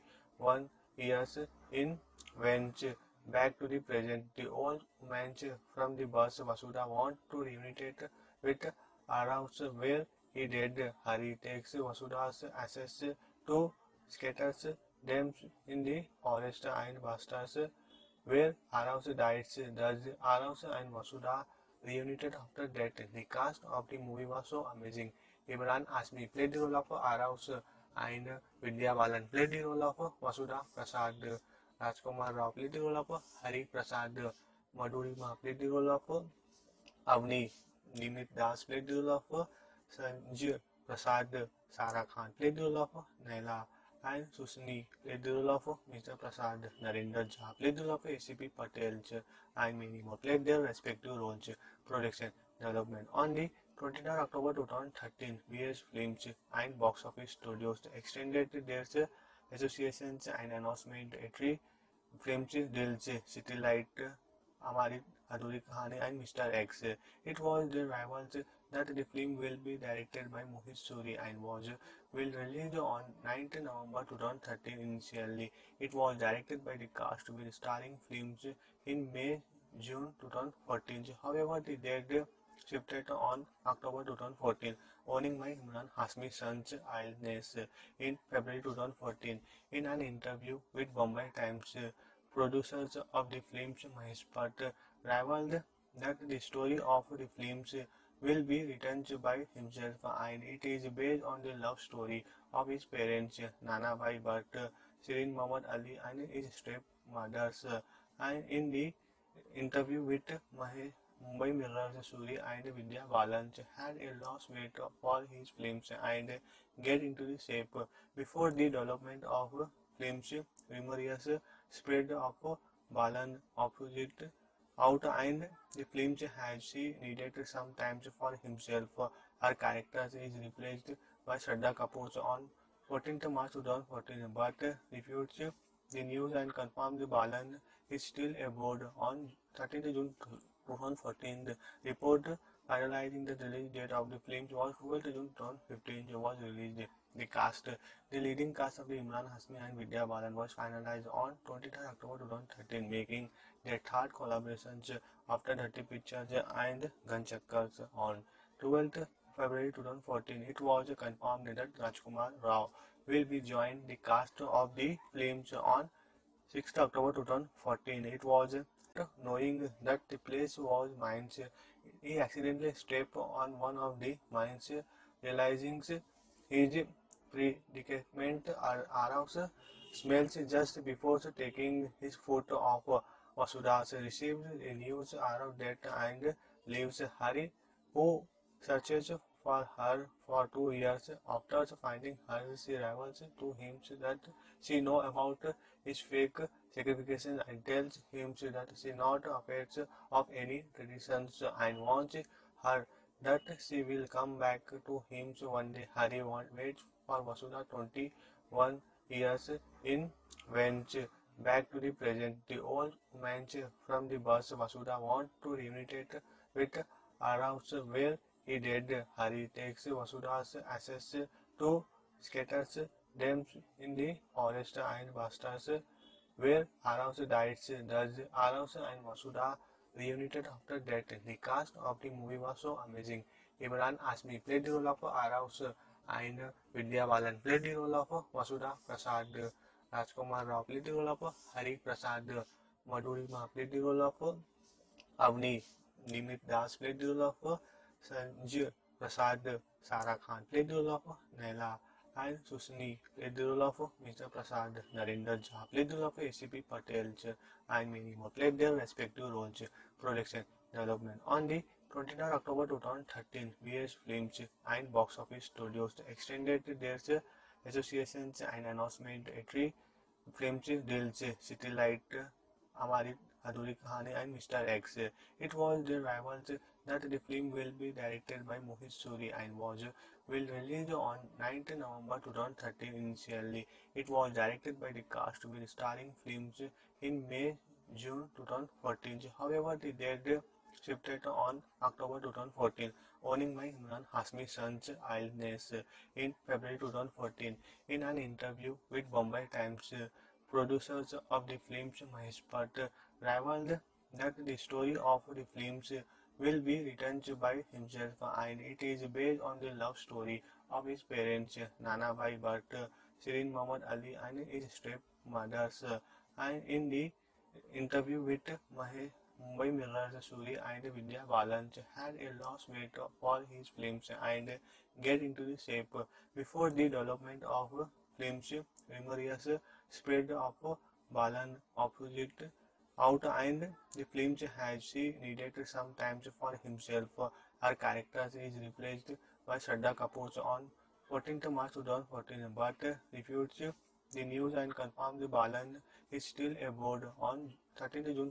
Speaker 1: 21 years in went back to the present. The old man from the bus Vasudha wants to reunite with Arouse where he did. Hari takes Vasudha's ashes to scatters them in the forest and bastards where Arouse dies. Thus, Arouse and Vasudha reunited after death. The cast of the movie was so amazing. Imran Asmi played the role of Arouse and Vidya Balan played the role of Vasudha Prasad. Rajkumar Rao played the role of Hari Prasad. Madhurima played the role of Avni. Nimit Das played the role of Sanjay Prasad. Sara Khan played the role of Naila and Susni played the role of Mr. Prasad. Narendra Jha played the role of ACP Patel and many more played their respective roles. Production development on the 29 October 2013, VS Films and Box Office Studios extended their associations and announcement at three films deals City Light, Amari Adhuri Kahani and Mr. X. It was the rivals that the film will be directed by Mohit Suri and will release on 9th November 2013 initially. It was directed by the cast with starring films in May June 2014. However, the date shifted on October 2014, owning by Imran Hashmi son's illness in February 2014. In an interview with Bombay Times, producers of the films Mahesh Bhatt rivaled that the story of the films will be written by himself and it is based on the love story of his parents Nana Bhai Bhatt, Shirin Mohammad Ali and his stepmothers. And in the interview with Mumbai Mirror, Suri and Vidya Balan had a lost weight for his films and get into the shape. Before the development of films, rumors spread of Balan opposite out and the film has she needed some time for himself. Her character is replaced by Shraddha Kapoor on 14th March 2014 but refutes the news and confirms the Balan is still aboard. On 13th June 2014, the report finalizing the release date of the film was 12th June 2015 was released. The cast, the leading cast of the Imran Hasmi and Vidya Balan was finalized on 23rd October 2013, making their third collaboration after Dhati Pictures and Ganchakkars on 12th February 2014. It was confirmed that Rajkumar Rao will be joining the cast of the films on 6th October 2014. It was knowing that the place was mines. He accidentally stepped on one of the mines, realizing his predicament aroused smells just before taking his foot off. Vasudha received the news Arav death and leaves Hari, who searches for her for 2 years. After finding her, she revels to him that she knows about his fake sacrifices and tells him that she not afraid of any traditions and wants her that she will come back to him one day. Hari waits for Vasudha 21 years in went back to the present. The old man from the bus Vasudha wants to reunite with Araus where he did. Hari takes Vasudha's ashes to scatters them in the forest and busters where Araus dies. Thus, Araus and Vasudha reunited after death. The cast of the movie was so amazing. Imran Asmi played the role of Araus and Vidya Balan played the role of Vasudha Prasad. Rajkumar Rao played the role of Hari Prasad. Madhurima played the role of Avni. Nimit Das played the role of Sanjay Prasad. Sara Khan played the role of Naila. And Susni played the role of Mr. Prasad. Narendra Jha played the role of ACP Patel and many more played their respective roles. Production development on the 29 October 2013, VS Films and Box Office Studios extended their associations and announcement at three films deals City Light, Amari Adhuri Kahani and Mr. X. It was the rivals that the film will be directed by Mohit Suri and will release on 9th November 2013 initially. It was directed by the cast with starring films in May-June 2014. However, the date shifted on October 2014, owning by Imran Hasmi Sons Illness in February 2014. In an interview with Bombay Times, producers of the films Mahesh Bhatt rivaled that the story of the films will be written by himself and it is based on the love story of his parents Nana Bhai Bhatt, Shirin Mohammad Ali and his stepmothers. And in the interview with Mumbai Mirror's Suri and Vidya Balan had a lost weight for his films and get into the shape. Before the development of films, rumors spread of Balan opposite out and the film has she needed some time for himself. Her character is replaced by Shraddha Kapoor on 14th March 2014 but refutes the news and confirms the Balan is still aboard on 13th June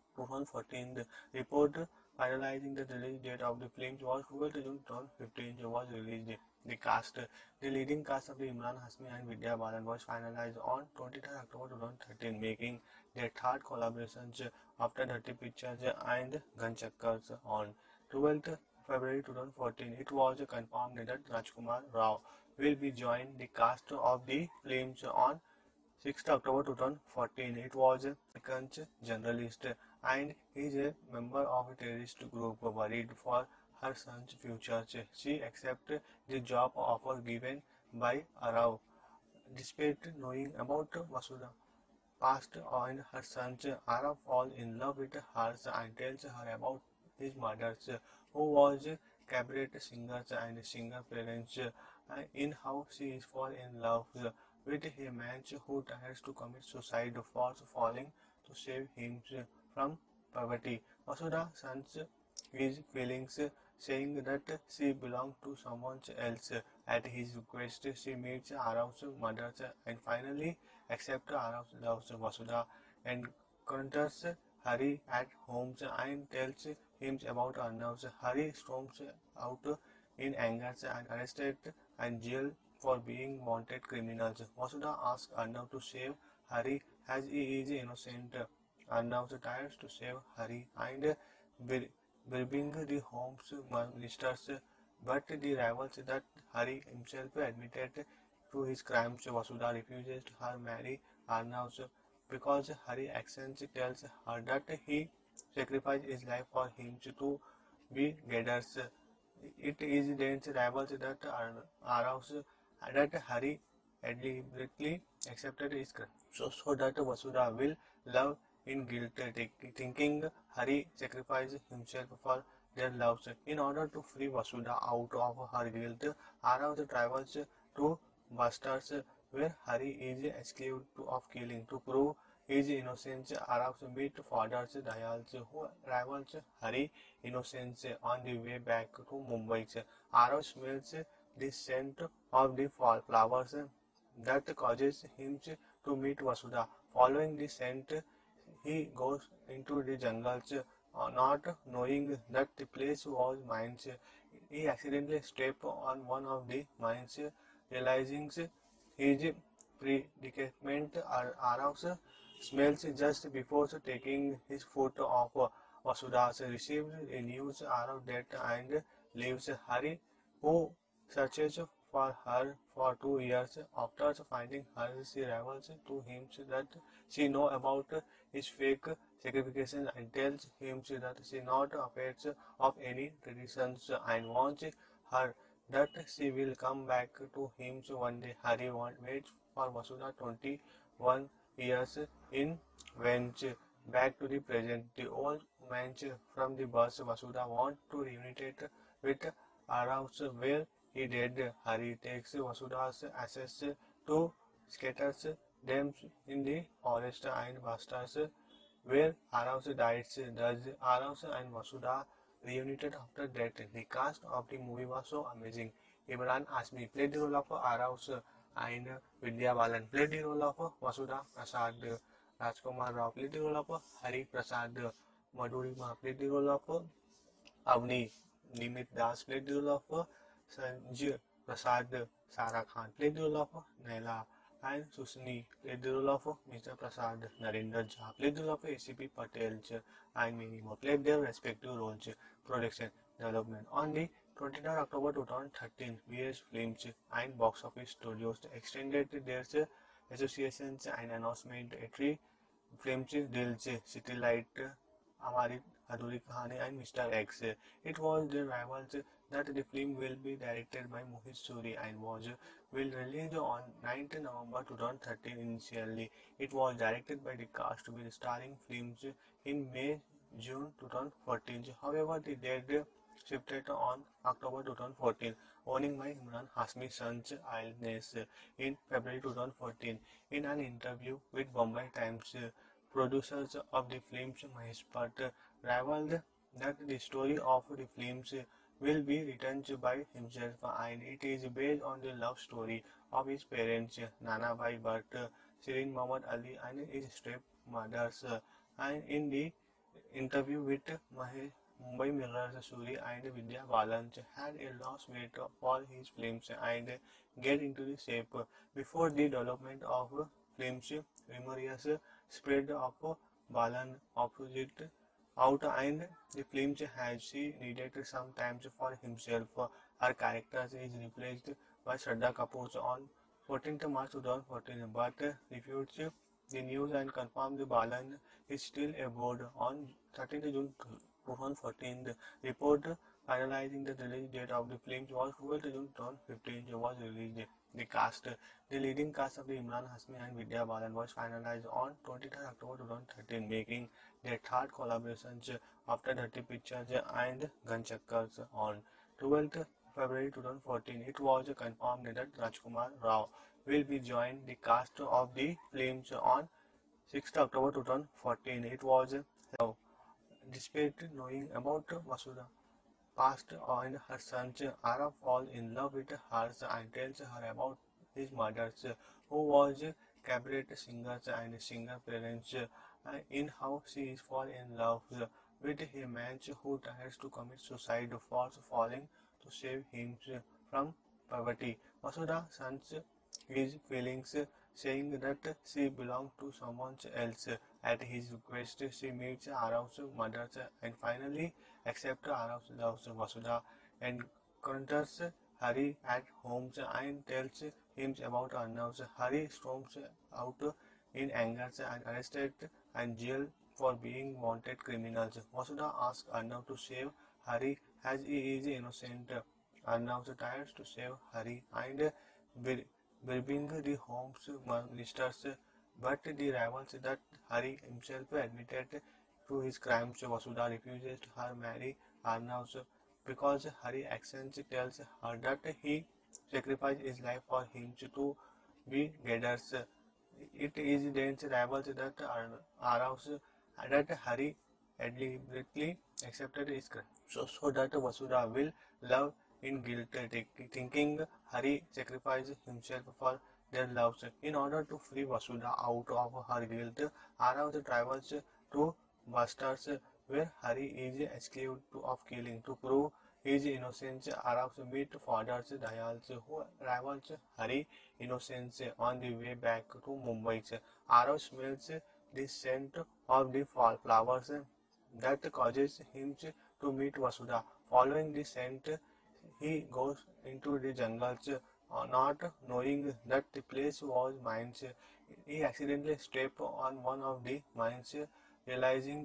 Speaker 1: 2014. The report finalizing the release date of the film was 12th June 2015 was released. The cast, the leading cast of the Imran Hasmi and Vidya Balan was finalized on 23rd October 2013, making their third collaborations after Dhati Pictures and Ganchakkars on 12th February 2014. It was confirmed that Rajkumar Rao will be joining the cast of the films on 6th October 2014. It was a American journalist and is a member of a terrorist group worried for her son's future. She accepted the job offer given by Rao despite knowing about Vasudha past and her sons. Ara falls in love with her and tells her about his mother, who was a cabaret singer and singer parents, in how she is fall in love with a man who tries to commit suicide for falling to save him from poverty. Vasudha sends his feelings, saying that she belongs to someone else. At his request, she meets Arav's mother and finally accepts Arav's love. Vasudha encounters Hari at home and tells him about Arnav's. Hari storms out in anger and arrested and jailed for being wanted criminals. Vasudha asks Arnav to save Hari as he is innocent. Arnav tries to save Hari and bribing the home's ministers, but the rivals that Hari himself admitted to his crimes, Vasudha refuses her marry Arnav because Hari accents tells her that he sacrificed his life for him to be Gadar's. It is Dane's rivals that arouse that Hari deliberately accepted his crime, so that Vasudha will love in guilt, thinking Hari sacrificed himself for their loves. In order to free Vasudha out of her guilt, Arav travels to Bastards, where Hari is accused of killing. To prove his innocence, Arav meets Father Dayal, who rivals Hari innocence on the way back to Mumbai. Arav smells the scent of the flowers that causes him to meet Vasudha. Following the scent, he goes into the jungles, not knowing that the place was mines. He accidentally steps on one of the mines, realizing his predicament. Arav smells just before taking his foot off. Vasudha receives the news Arav dead and leaves Hari, who searches for her for 2 years. After finding her, she reveals to him that she knows about his fake sacrifices and tells him that she not afraid of any traditions and wants her that she will come back to him one day. Hari waits for Vasudha 21 years in went back to the present. The old man from the bus Vasudha wants to reunite with Arav's where he did. Hari takes Vasudha's ashes to scatters them in the forest and bastards where Arav dies. Thus, Arav and Vasudha reunited after death. The cast of the movie was so amazing. Imran Asmi played the role of Arav and Vidya Balan played the role of Vasudha Prasad. Rajkumar Rao played the role of Hari Prasad. Madhurima played the role of Avni. Nimit Das played the role of Sanjay Prasad. Sara Khan played the role of Naila and Susni played the role of Mr. Prasad. Narendra Jha played the role of ACP Patel and many more played their respective roles. Production development on the 29 October 2013, VS Films and Box Office Studios extended their associations and announcement at three films deals City Light, Amari Adhuri Kahani and Mr. X. It was the rivals that the film will be directed by Mohit Suri and will release on 9th November 2013 initially. It was directed by the cast with starring films in May June 2014. However, the date shifted on October 2014, owning by Imran Hasmi Son's illness in February 2014. In an interview with Bombay Times, producers of the films Mahesh Bhatt revealed that the story of the films will be written by himself and it is based on the love story of his parents Nana Bhai Bhatt, Shirin Mohammad Ali and his stepmothers. And in the interview with Mumbai Mirror's Suri and Vidya Balan had a lost weight for his films and get into the shape. Before the development of films, rumors spread of Balan opposite out and the films has she needed some time for himself. Her character is replaced by Shraddha Kapoor on 14th March 2014 but refutes the news and confirmed the Balan is still aboard on 13th June 2014. The report finalizing the release date of the film was 12th June 2015 was released. The cast, the leading cast of the Imran Hasmi and Vidya Balan was finalized on 23rd October 2013, making their third collaborations after Dirty Pictures and Gun Chakkars on 12th February 2014. It was confirmed that Rajkumar Rao will be joined the cast of the films on 6th October 2014. It was despite knowing about Vasudha past and her sons, Ara falls in love with her and tells her about his mother, who was cabaret singer and singer parents, in how she is fall in love with a man who tries to commit suicide for falling to save him from poverty. Vasudha sends his feelings, saying that she belongs to someone else. At his request, she meets Arav's mother and finally accepts Arav's love. Vasudha encounters Hari at home and tells him about Arnav's. Hari storms out in anger and arrested and jailed for being wanted criminals. Vasudha asks Arnav to save Hari as he is innocent. Arnav tries to save Hari and bribing the home's ministers, but the rivals that Hari himself admitted to his crimes. Vasudha refuses her marry Arnav because Hari accent tells her that he sacrificed his life for him to be Gadar's. It is then rivals that arouse that Hari deliberately accepted his crime, so that Vasudha will love in guilt, thinking Hari sacrificed himself for their loves. In order to free Vasudha out of her guilt, Arav travels to Bastards, where Hari is accused of killing. To prove his innocence, Arav meets fathers Dayals, who rivals Hari innocence on the way back to Mumbai. Arav smells the scent of the flowers that causes him to meet Vasudha. Following the scent, he goes into the jungles, not knowing that the place was mines. He accidentally steps on one of the mines, realizing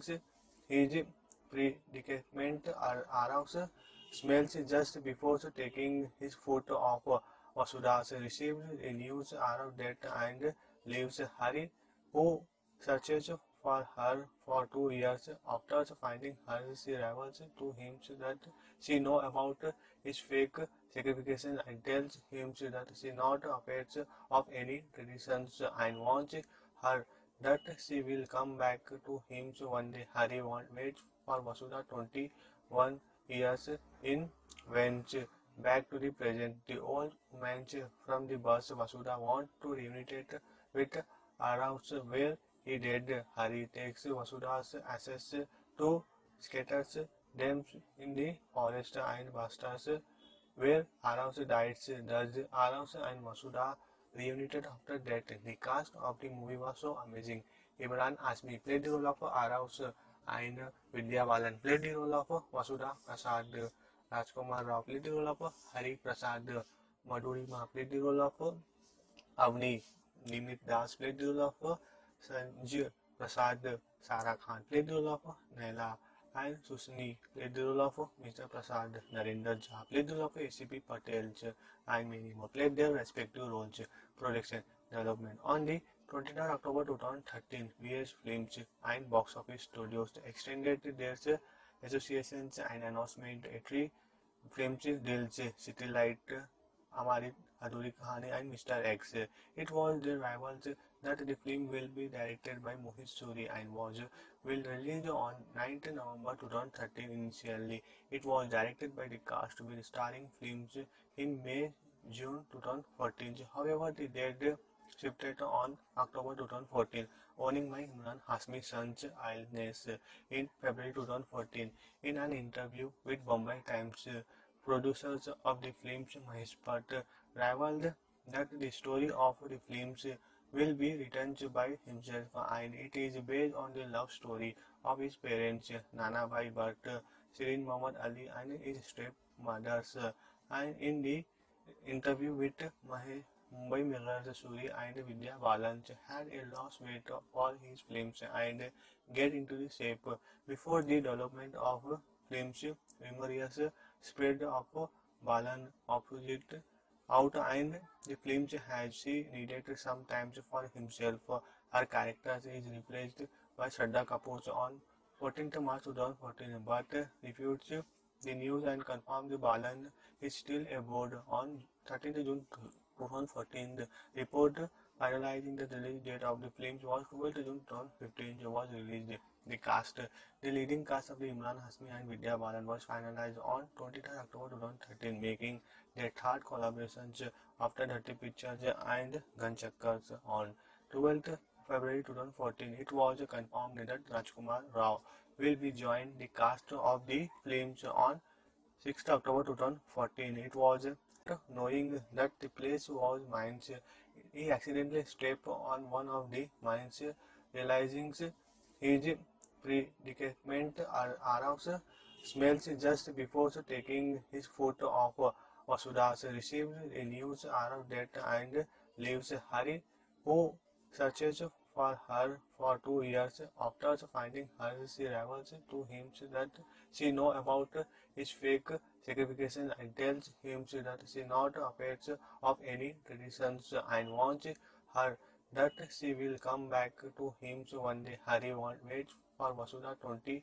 Speaker 1: his predicament. Arouse smells just before taking his foot off. Vasudha receives a news Arav death and leaves Hari, who searches for her for 2 years. After finding her, she reveals to him that she knows about his fake sacrifices and tells him that she not afraid of any traditions and wants her that she will come back to him one day. Hari waits for Vasudha 21 years in went back to the present. The old man from the bus Vasudha wants to reunite with Arouse where he did. Hari takes Vasudha's ashes to scatters them in the forest and bastards where Arouse dies. Thus, Arouse and Vasudha reunited after death. The cast of the movie was so amazing. Imran Asmi played the role of Arouse and Vidya Balan played the role of Vasudha Prasad. Rajkumar Rao played the role of Hari Prasad. Madhurima played the role of Avni. Nimit Das played the role of Sanjay Prasad. Sara Khan played the role of Naila and Susni played the role of Mr. Prasad. Narendra Jha played the role of ACP Patel and many more played their respective roles. Production development on the 29 October 2013, VS Films and Box Office Studios extended their associations and announcement at three films deals City Light, Amari Adhuri Kahani and Mr. X. It was the rivals that the film will be directed by Mohit Suri and will release on 9th November 2013 initially. It was directed by the cast with starring films in May-June 2014. However, the date shifted on October 2014, owning by Imran Hashmi Son's illness in February 2014. In an interview with Bombay Times, producers of the films Mahesh Bhatt revealed that the story of the films will be written by himself and it is based on the love story of his parents Nana Bhai Bhatt, Shirin Mohammad Ali and his stepmothers. And in the interview with Mumbai Mirror's Suri and Vidya Balan had a lost weight for his films and get into the shape. Before the development of films, rumors spread of Balan opposite out and the film has she needed some time for himself. Her character is replaced by Shraddha Kapoor on 14th March 2014 but refutes the news and confirms the Balan is still aboard on 13th June 2014. The report finalizing the release date of the film was 12th June 2015 was released. The cast, the leading cast of the Imran Hashmi and Vidya Balan was finalized on 23rd October 2013, making their third collaborations after Dhati Pictures and Gunchakkars on 12th February 2014. It was confirmed that Rajkumar Rao will be joined the cast of the films on 6th October 2014. It was knowing that the place was mines. He accidentally stepped on one of the mines, realizing his predicament. Arouse smells just before taking his foot off. Vasudha receives the news Arav death and leaves Hari, who searches for her for 2 years. After finding her, she reveals to him that she knows about his fake sacrifices and tells him that she not afraid of any traditions and wants her that she will come back to him one day. Hari waits for Vasudha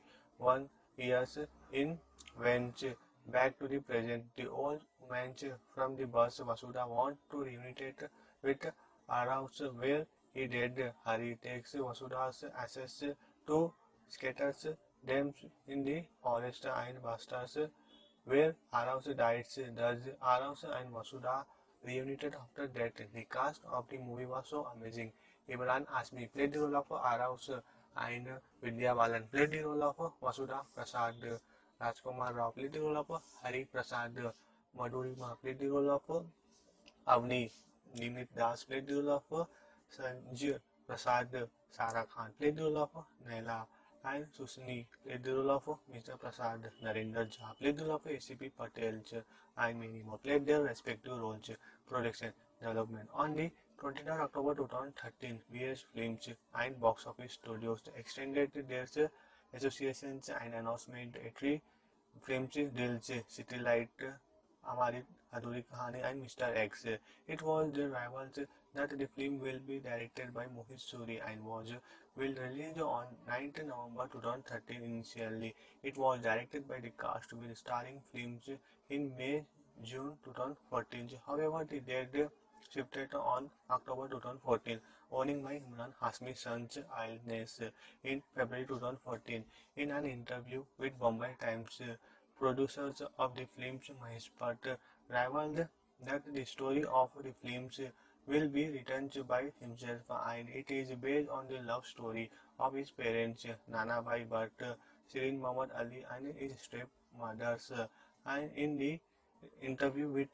Speaker 1: 21 years in went back to the present. The old man from the bus Vasudha wants to reunite with Araus where he did. Hari takes Vasudha's ashes to scatters them in the forest and busters where Araus dies. Thus Araus and Vasudha reunited after that. The cast of the movie was so amazing. Imran Asmi played the role of Araus and Vidya Balan played the role of Vasudha Prasad. Rajkumar Rao played the role of Hari Prasad. Madhurima played the role of Avni. Nimit Das played the role of Sanjay Prasad. Sara Khan played the role of Naila. And Susni played the role of Mr. Prasad. Narendra Jha played the role of ACP Patel. And many more played their respective roles. Production development. On the 29 October 2013, VS Films and Box Office Studios extended their associations and announcement at three films deals City Light, Amari Adhuri Kahani and Mr. X. It was the rivals that the film will be directed by Mohit Suri and will release on 9th November 2013 initially. It was directed by the cast with starring films in May June 2014. However, the date shifted on October 2014, owning by Imran Hasmi Son's illness in February 2014. In an interview with Bombay Times, producers of the films Mahesh Bhatt revealed that the story of the films will be written by himself and it is based on the love story of his parents Nana Bhai Bhatt, Shirin Mohammad Ali and his stepmothers. And in the interview with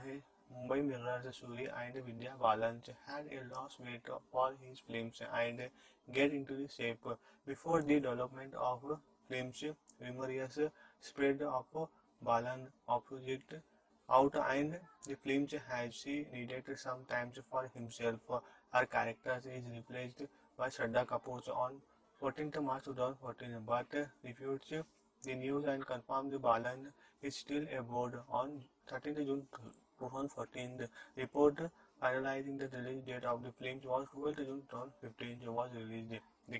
Speaker 1: Mumbai Mirror's Suri and Vidya Balan had a lost weight for his films and get into the shape. Before the development of films, rumors spread of Balan opposite out and the film has she needed some time for himself. Her character is replaced by Shraddha Kapoor on 14th March 2014 but refutes the news and confirms the Balan is still aboard on 13th June 2014. The report finalizing the release date of the film was 12th June 2015 was released.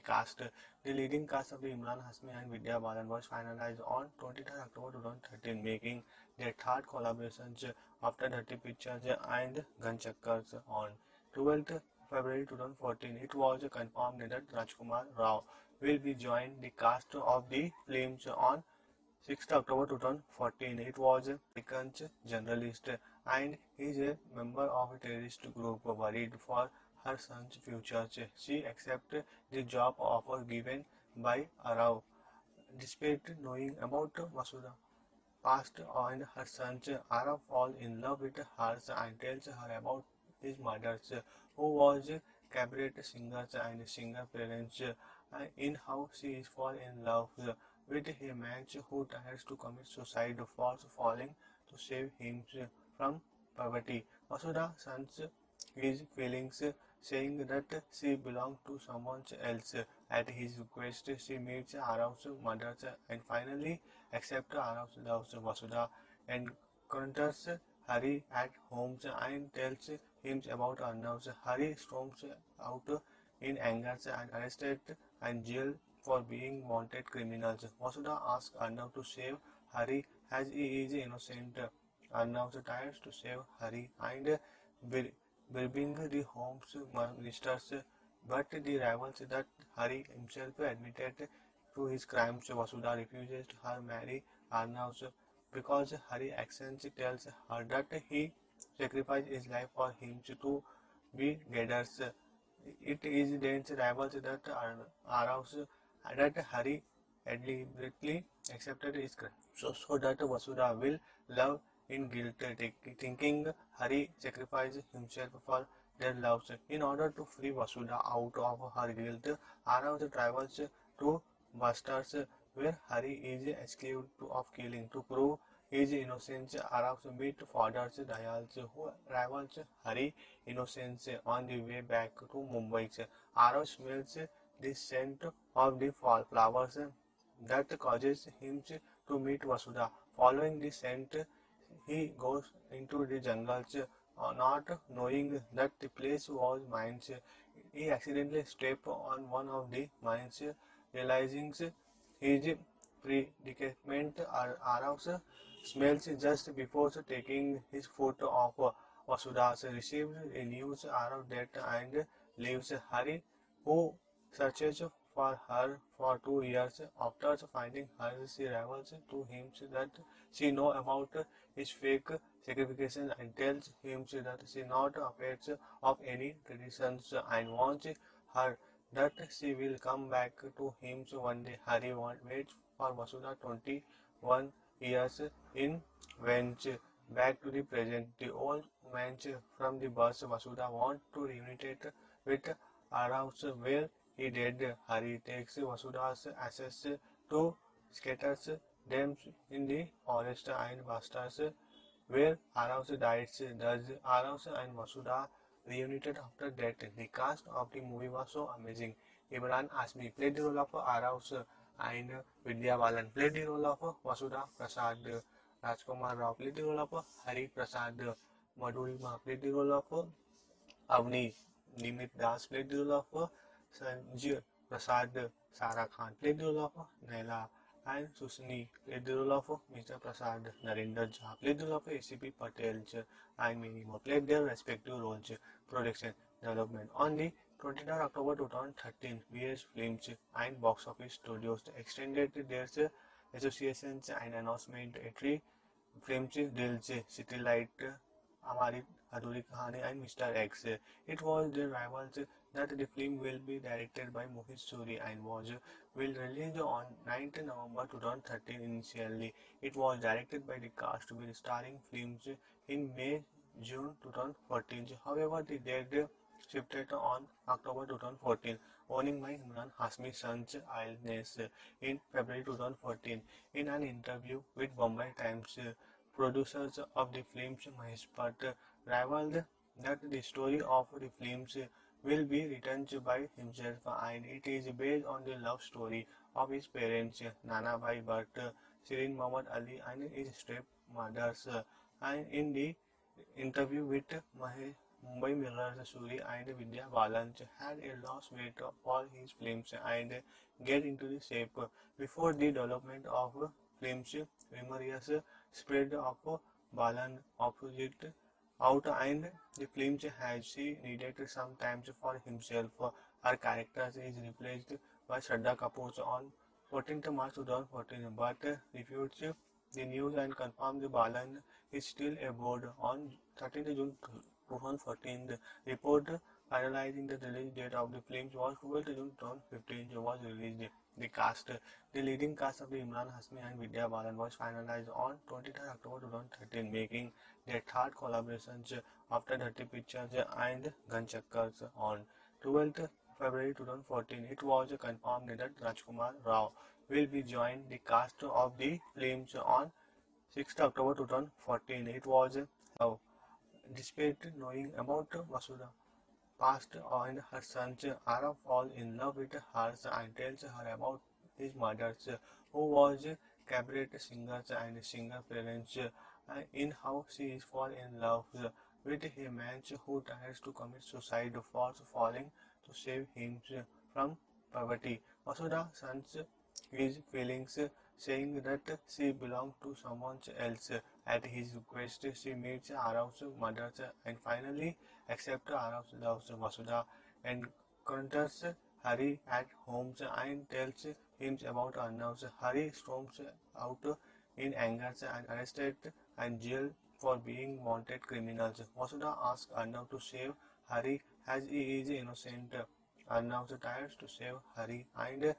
Speaker 1: The leading cast of the Imran Hasmi and Vidya Balan was finalized on 23rd October 2013, making their third collaborations after Dirty Pictures and Gun Chakkars on 12th February 2014. It was confirmed that Rajkumar Rao will be joining the cast of the films on 6th October 2014. It was a American journalist and is a member of a terrorist group worried for her son's future. She accepted the job offer given by Rao despite knowing about Vasudha past and her sons. Ara falls in love with her and tells her about his mother, who was a cabaret singer and singer parents, in how she is fall in love with a man who tries to commit suicide for falling to save him from poverty. Vasudha sends his feelings, saying that she belongs to someone else. At his request, she meets Arav's mother and finally accepts Arav's love. Vasudha encounters Hari at home and tells him about Arnav's. Hari storms out in anger and arrested and jailed for being wanted criminals. Vasudha asks Arnav to save Hari as he is innocent. Arnav tries to save Hari and bribing the home's ministers, but the rivals that Hari himself admitted to his crimes. Vasudha refuses her marry Arnav because Hari actions tells her that he sacrificed his life for him to be gathers. It is then rivals that Arnav that Hari deliberately accepted his crime, so that Vasudha will love in guilt, thinking Hari sacrificed himself for their loves. In order to free Vasudha out of her guilt, Arav travels to Bastards, where Hari is accused of killing. To prove his innocence. Arav's meet fathers Dayal's who rivals Hari innocence on the way back to Mumbai. Arav smells the scent of the fall flowers that causes him to meet Vasudha. Following the scent, he goes into the jungles, not knowing that the place was mines. He accidentally steps on one of the mines, realizing his predicament. Arav smells just before taking his foot off. Vasudha receives a news Arav death and leaves Hari, who searches for her for 2 years. After finding her, she reveals to him that she knows about his fake sacrifices and tells him that she not afraid of any traditions and wants her that she will come back to him one day. Hari waits for Vasudha 21 years in went back to the present. The old man from the bus Vasudha wants to reunite with Arav's where he did. Hari takes Vasudha's ashes to scatters them in the forest and bastards where Arav dies. Thus, Arav and Vasudha reunited after that. The cast of the movie was so amazing. Imran Asmi played the role of Arav and Vidya Balan played the role of Vasudha Prasad. Rajkumar Rao played the role of Hari Prasad. Madhurima played the role of Avni. Nimit Das played the role of Sanjay Prasad. Sara Khan played the role of Naila and Susni played the role of Mr. Prasad. Narendra Jha played the role of ACP Patel and many more played their respective roles. Production development on the 23rd October 2013, VS Films and Box Office Studios extended their associations and announcement at three films deals City Light, Hamari Adhuri Kahani and Mr. X. It was the rivals that the film will be directed by Mohit Suri and will release on 9th November 2013 initially. It was directed by the cast with starring films in May-June 2014. However, the date shifted on October 2014, owning by Imran Hasmi Son's illness in February 2014. In an interview with Bombay Times, producers of the films Mahesh Bhatt revealed that the story of the films will be written by himself and it is based on the love story of his parents Nana Bhai Bhatt, Shirin Mohammad Ali and his stepmothers. And in the interview with Mumbai Mirror's Suri and Vidya Balan had a lost weight for his films and get into the shape. Before the development of films, rumors spread of Balan opposite out and the film has she needed some time for himself. Her character is replaced by Shraddha Kapoor on 14th March 2014 but refutes the news and confirms Balan is still aboard on 13th June 2014. The report finalizing the release date of the film was 12th June 2015 was released. The leading cast of the Imran Hasmi and Vidya Balan was finalized on 23rd October 2013, making their third collaborations after Dhati Pictures and Gunchakkars on 12th February 2014. It was confirmed that Rajkumar Rao will be joined the cast of the films on 6th October 2014. It was despite knowing about Vasudha past and her sons, Ara falls in love with her and tells her about his mother, who was cabaret singer and singer parents, in how she is fall in love with a man who tries to commit suicide for falling to save him from poverty. Vasudha sends his feelings, saying that she belongs to someone else. At his request, she meets Arav's mother and finally accepts Arav's love. Vasudha encounters Hari at home and tells him about Arnav's. Hari storms out in anger and arrested and jailed for being wanted criminals. Vasudha asks Arnav to save Hari as he is innocent. Arnav tries to save Hari and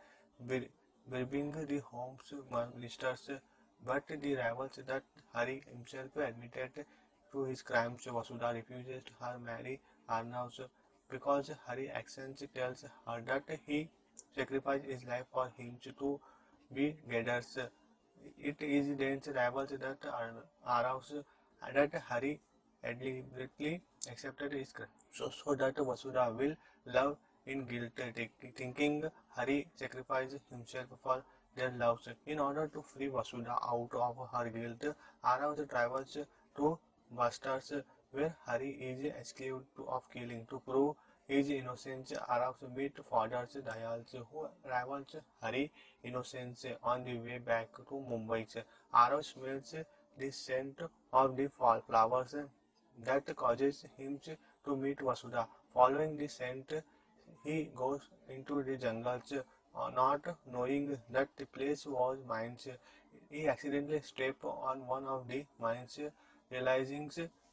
Speaker 1: bribing the home's ministers, but the rivals that Hari himself admitted to his crimes. Vasudha refuses her marry Arnav because Hari actions tells her that he sacrificed his life for him to be gathers. It is dense rivals that arouse that Hari deliberately accepted his crime, so that Vasudha will love in guilt, thinking Hari sacrificed himself for their loves. In order to free Vasudha out of her guilt, Arav travels to Bastards, where Hari is accused of killing. To prove his innocence, Arav meets Father Dayal, who rivals Hari innocence on the way back to Mumbai. Arav smells the scent of the flowers that causes him to meet Vasudha. Following the scent, he goes into the jungles, not knowing that the place was mines. He accidentally steps on one of the mines, realizing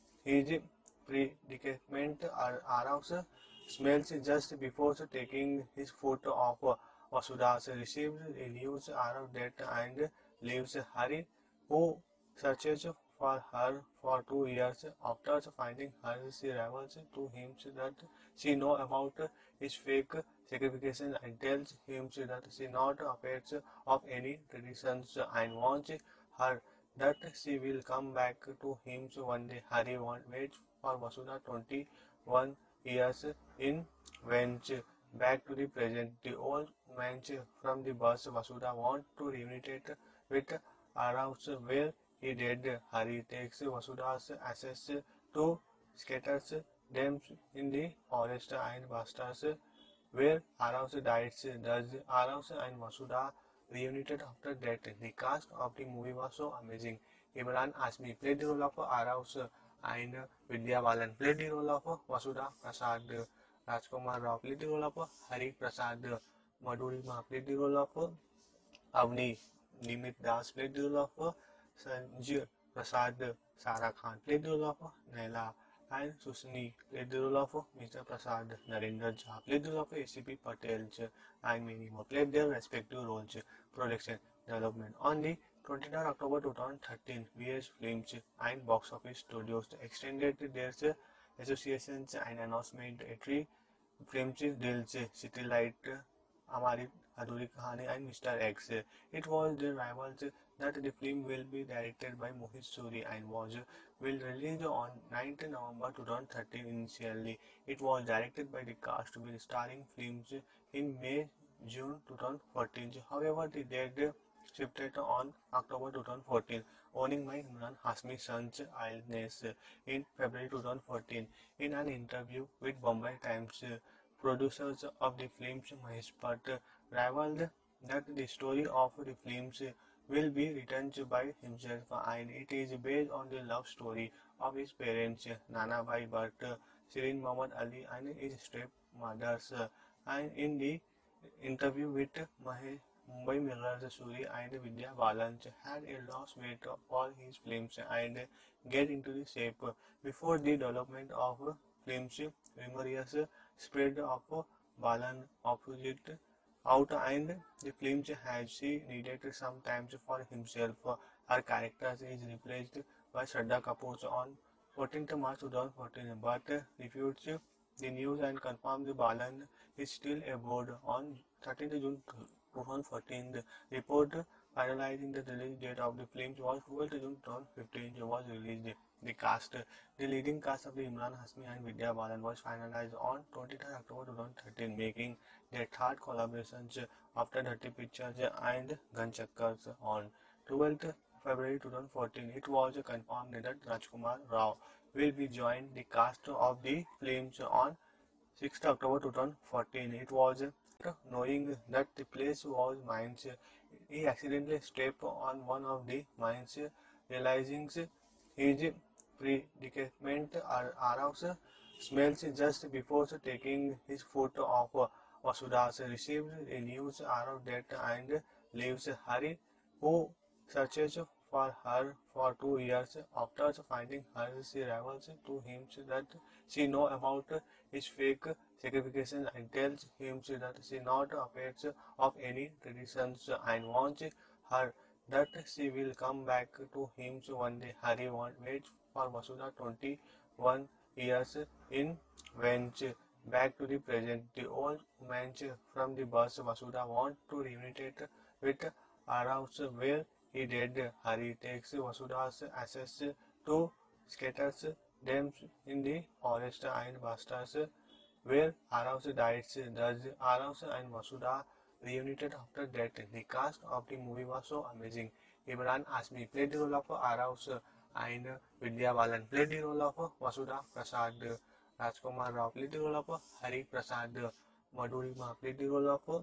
Speaker 1: his predicament. Arouse smells just before taking his foot off. Vasudha receives the news of death and leaves Hari, who searches for her for 2 years. After finding her, she reveals to him that she knows about his fake sacrifices and tells him that she not afraid of any traditions and wants her that she will come back to him one day. Hari waits for Vasudha 21 years in went back to the present. The old man from the bus Vasudha wants to reunite with Araus where he did. Hari takes Vasudha's ashes to scatters them in the forest and bastards where Araus dies. Thus, Araus and Vasudha reunited after death. The cast of the movie was so amazing. Imran Asmi played the role of Araus and Vidya Balan played the role of Vasudha Prasad. Rajkumar Rao played the role of Hari Prasad. Madhurima played the role of Avni. Nimit Das played the role of Sanjay Prasad. Sara Khan played the role of Naila. And Susni played the role of Mr. Prasad. Narendra Jha played the role of ACP Patel and many more played their respective roles. Production development on the 29 October 2013, VS Films and Box Office Studios extended their associations and announcement at three films deals City Light, Hamari Adhuri Kahani and Mr. X. It was the rivals that the film will be directed by Mohit Suri and will release on 9th November 2013 initially. It was directed by the cast with starring films in May-June 2014. However, the date shifted on October 2014, owning by Imran Hashmi Sons illness in February 2014. In an interview with Bombay Times, producers of the films Mahesh Bhatt revealed that the story of the films will be written by himself and it is based on the love story of his parents Nana Bhai Bhatt, Shirin Mohammad Ali and his stepmothers. And in the interview with Mumbai Mirror's Suri and Vidya Balan had a lost weight for his films and get into the shape. Before the development of films, rumors spread of Balan opposite out and the film has she needed some time for himself. Her character is replaced by Shraddha Kapoor on 14th March 2014 but refutes the news and confirms the Balan is still aboard on 13th June 2014. The report finalizing the release date of the film was 12th June 2015 was released. The cast, the leading cast of the Imran Hashmi and Vidya Balan was finalized on 23rd October 2013, making their third collaborations after Dhati Pictures and Gunchakkars on 12th February 2014. It was confirmed that Rajkumar Rao will be joined the cast of the films on 6th October 2014. It was knowing that the place was mines. He accidentally stepped on one of the mines, realizing his predicament. Araus smells just before taking his foot off. Vasudha receives the news of death and leaves Hari, who searches for her for 2 years. After finding her, she reveals to him that she knows about his fake sacrifices and tells him that she not afraid of any traditions and wants her that she will come back to him one day. Hari waits for Vasudha 21 years in went back to the present. The old man from the bus Vasudha wants to reunite with Araus where he dead, Hari takes Vasuda's assets to scatters them in the forest and bastards where Araus died. Thus, Araus and Vasuda reunited after death. The cast of the movie was so amazing. Imran Asmi played the role of Araus and Vidya Balan played the role of Vasuda Prasad. Rajkumar Rao played the role of Hari Prasad. Madhurima played the role of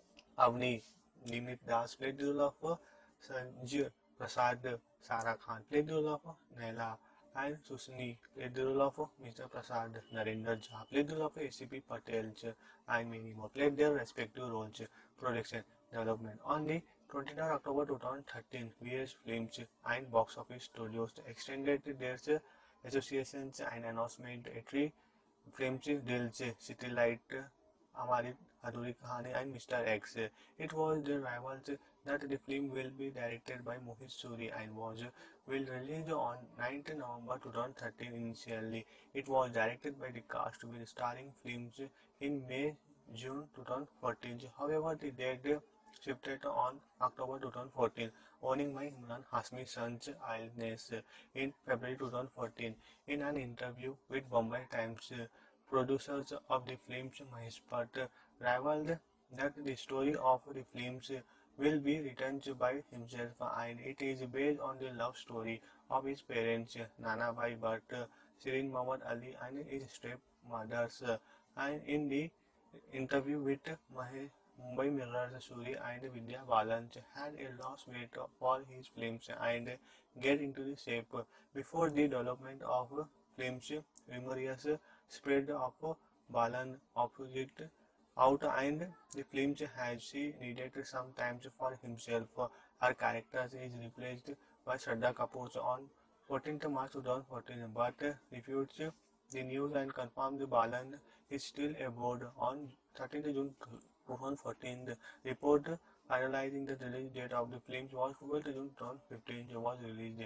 Speaker 1: Avni. Nimit Das played the role of Sanjay Prasad. Sara Khan played the role of Naila and Susni played the role of Mr. Prasad. Narendra Jha played the role of ACP Patel and many more played their respective roles. Production development on the 29 October 2013, VS Films and Box Office Studios extended their associations and announcement at three films deals City Light, Amari Adhuri Kahani and Mr. X. It was the rivals that the film will be directed by Mohit Suri and will release on 9th November 2013 initially. It was directed by the cast with starring films in May June 2014. However, the date shifted on October 2014, owning by Imran Hasmi Son's illness in February 2014. In an interview with Bombay Times, producers of the films Mahesh Bhatt rivaled that the story of the films will be written by himself and it is based on the love story of his parents Nana Bhai Bhatt, Shirin Mohammad Ali and his stepmothers. And in the interview with Mumbai Mirror's Suri and Vidya Balan had a lost weight for his films and get into the shape before the development of films. Rumors spread of Balan opposite out and the film has she needed some time for himself. Her character is replaced by Shraddha Kapoor on 14th March 2014 but refutes the news and confirms the Balan is still aboard on 13th June 2014. The report finalizing the release date of the film was 12th June 2015 was released.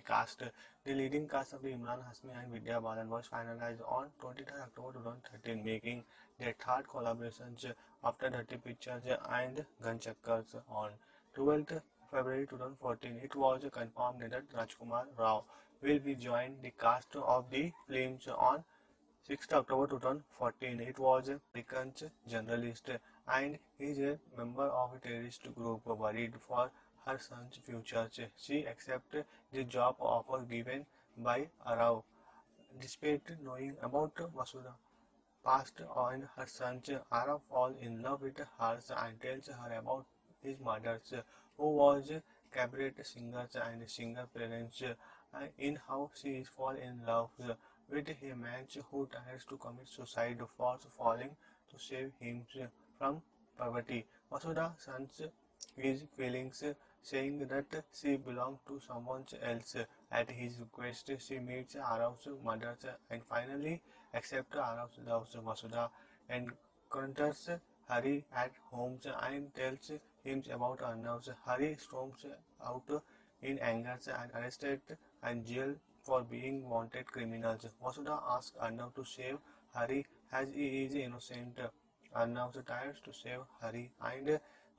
Speaker 1: The leading cast of the Imran Hasmi and Vidya Balan was finalized on 23rd October 2013, making their third collaborations after Dhati Pictures and Gunchakkars on 12th February 2014. It was confirmed that Rajkumar Rao will be joining the cast of the films on 6th October 2014. It was a American journalist and is a member of a terrorist group worried for her son's future. She accepted the job offer given by Rao despite knowing about Vasudha past and her son. Ara falls in love with her and tells her about his mother, who was a cabaret singer and singer parents, in how she is fall in love with a man who tries to commit suicide for falling to save him from poverty. Vasudha sends his feelings, saying that she belongs to someone else. At his request, she meets Arav's mother and finally accepts Arav's love. Vasudha encounters Hari at home and tells him about Arnav's. Hari storms out in anger and arrested and jailed for being wanted criminals. Vasudha asks Arnav to save Hari as he is innocent. Arnav tries to save Hari and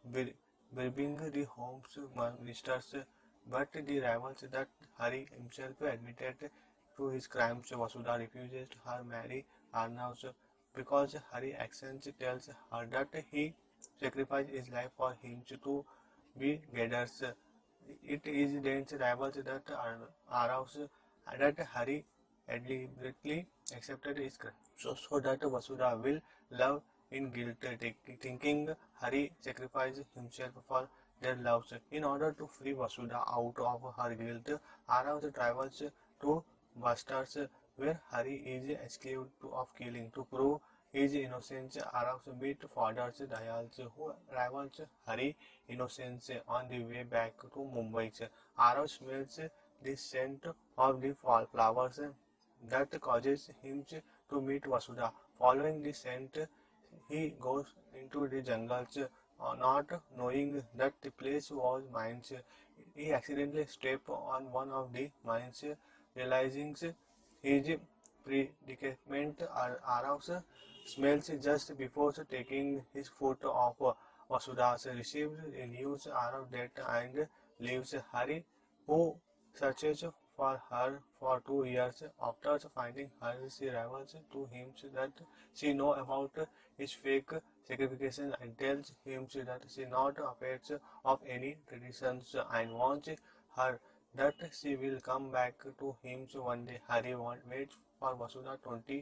Speaker 1: bribing the home's ministers, but the rivals that Hari himself admitted to his crimes. Vasudha refuses her marry Arnav because Hari accents tells her that he sacrificed his life for him to be gathers. It is then rivals that arouse that Hari deliberately accepted his crime, so that Vasudha will love in guilt, thinking Hari sacrificed himself for their loves. In order to free Vasudha out of her guilt, Arouse travels to Bastards, where Hari is accused of killing. To prove his innocence, Arouse meets Father Dayal, who rivals Hari innocence on the way back to Mumbai. Arouse smells the scent of the flowers that causes him to meet Vasudha. Following the scent, he goes into the jungles, not knowing that the place was mines. He accidentally steps on one of the mines, realizing his predicament. Arouse smells just before taking his foot off. Vasudha received the news Arouse death and leaves Hari, who searches for her for 2 years. After finding her, she reveals to him that she knows about his fake sacrifices and tells him that she not afraid of any traditions and wants her that she will come back to him one day. Hari waits for Vasudha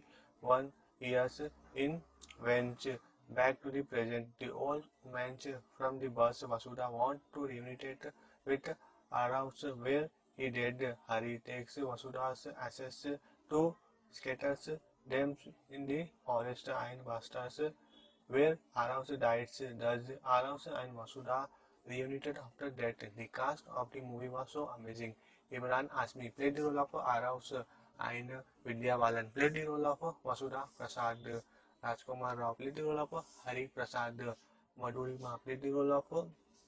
Speaker 1: 21 years in went back to the present. The old man from the bus Vasudha want to reunite with Araus where he did. Hari takes Vasudha's ashes to scatters them in the forest and bastards where Araus dies. Does Araus and Vasudha reunited after that? The cast of the movie was so amazing. Imran Asmi played the role of Araus and Vidya Balan played the role of Vasudha Prasad. Rajkumar Rao played the role of Hari Prasad. Madhurima played the role of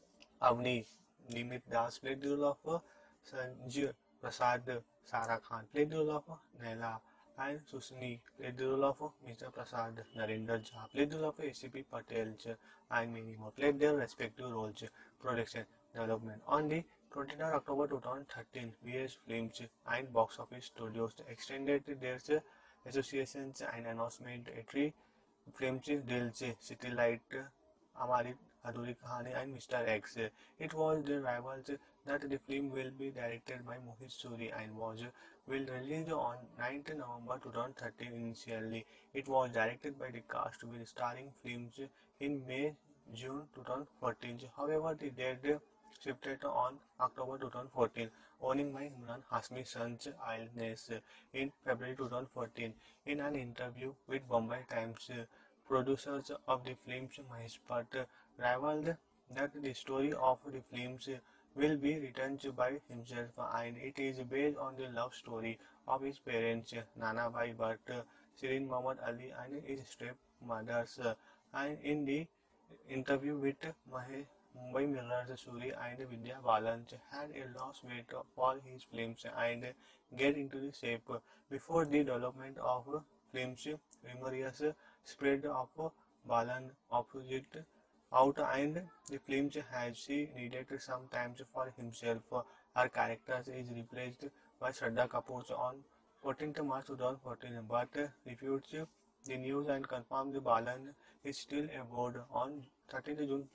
Speaker 1: Avni. Nimit Das played the role of Sanjay Prasad. Sara Khan played the role of Naila. And Susni played the role of Mr. Prasad. Narendra Jha played the role of ACP Patel and many more played their respective roles. Production development on the 29 October 2013, VS Films and Box Office Studios extended their associations and announcement at three films deals City Light, Hamari Adhuri Kahani and Mr. X. It was the rivals that the film will be directed by Mohit Suri and will release on 9th November 2013 initially. It was directed by the cast with starring films in May-June 2014. However, the date shifted on October 2014, owning by Imran Hashmi Son's illness in February 2014. In an interview with Bombay Times, producers of the films Mahesh Bhatt revealed that the story of the films will be written by himself and it is based on the love story of his parents Nana Bhai Bhatt, Shirin Mohammad Ali and his stepmothers. And in the interview with Mumbai Mirror's Suri and Vidya Balan had a lost weight for his films and get into the shape before the development of films. Rumors spread of Balan opposite out and the film has she needed some time for himself. Her character is replaced by Shraddha Kapoor on 14th March 2014 but refutes the news and confirms the Balan is still aboard on 13th June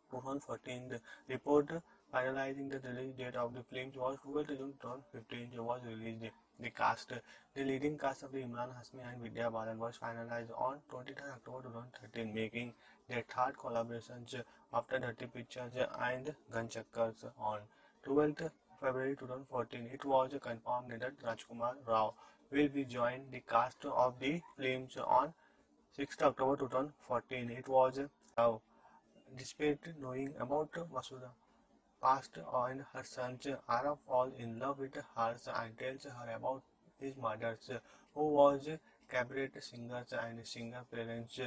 Speaker 1: 2014. The report finalizing the release date of the film was 12th June 2015 was released. The cast, the leading cast of the Imran Hashmi and Vidya Balan was finalized on 23rd October 2013, making their third collaborations after Dirty Pictures and Gun Chakkars on 12th February 2014. It was confirmed that Rajkumar Rao will be joined the cast of the films on 6th October 2014. It was Rao, despite knowing about Vasudha past and her sons, Ara falls in love with her and tells her about his mother, who was cabaret singer and singer parents,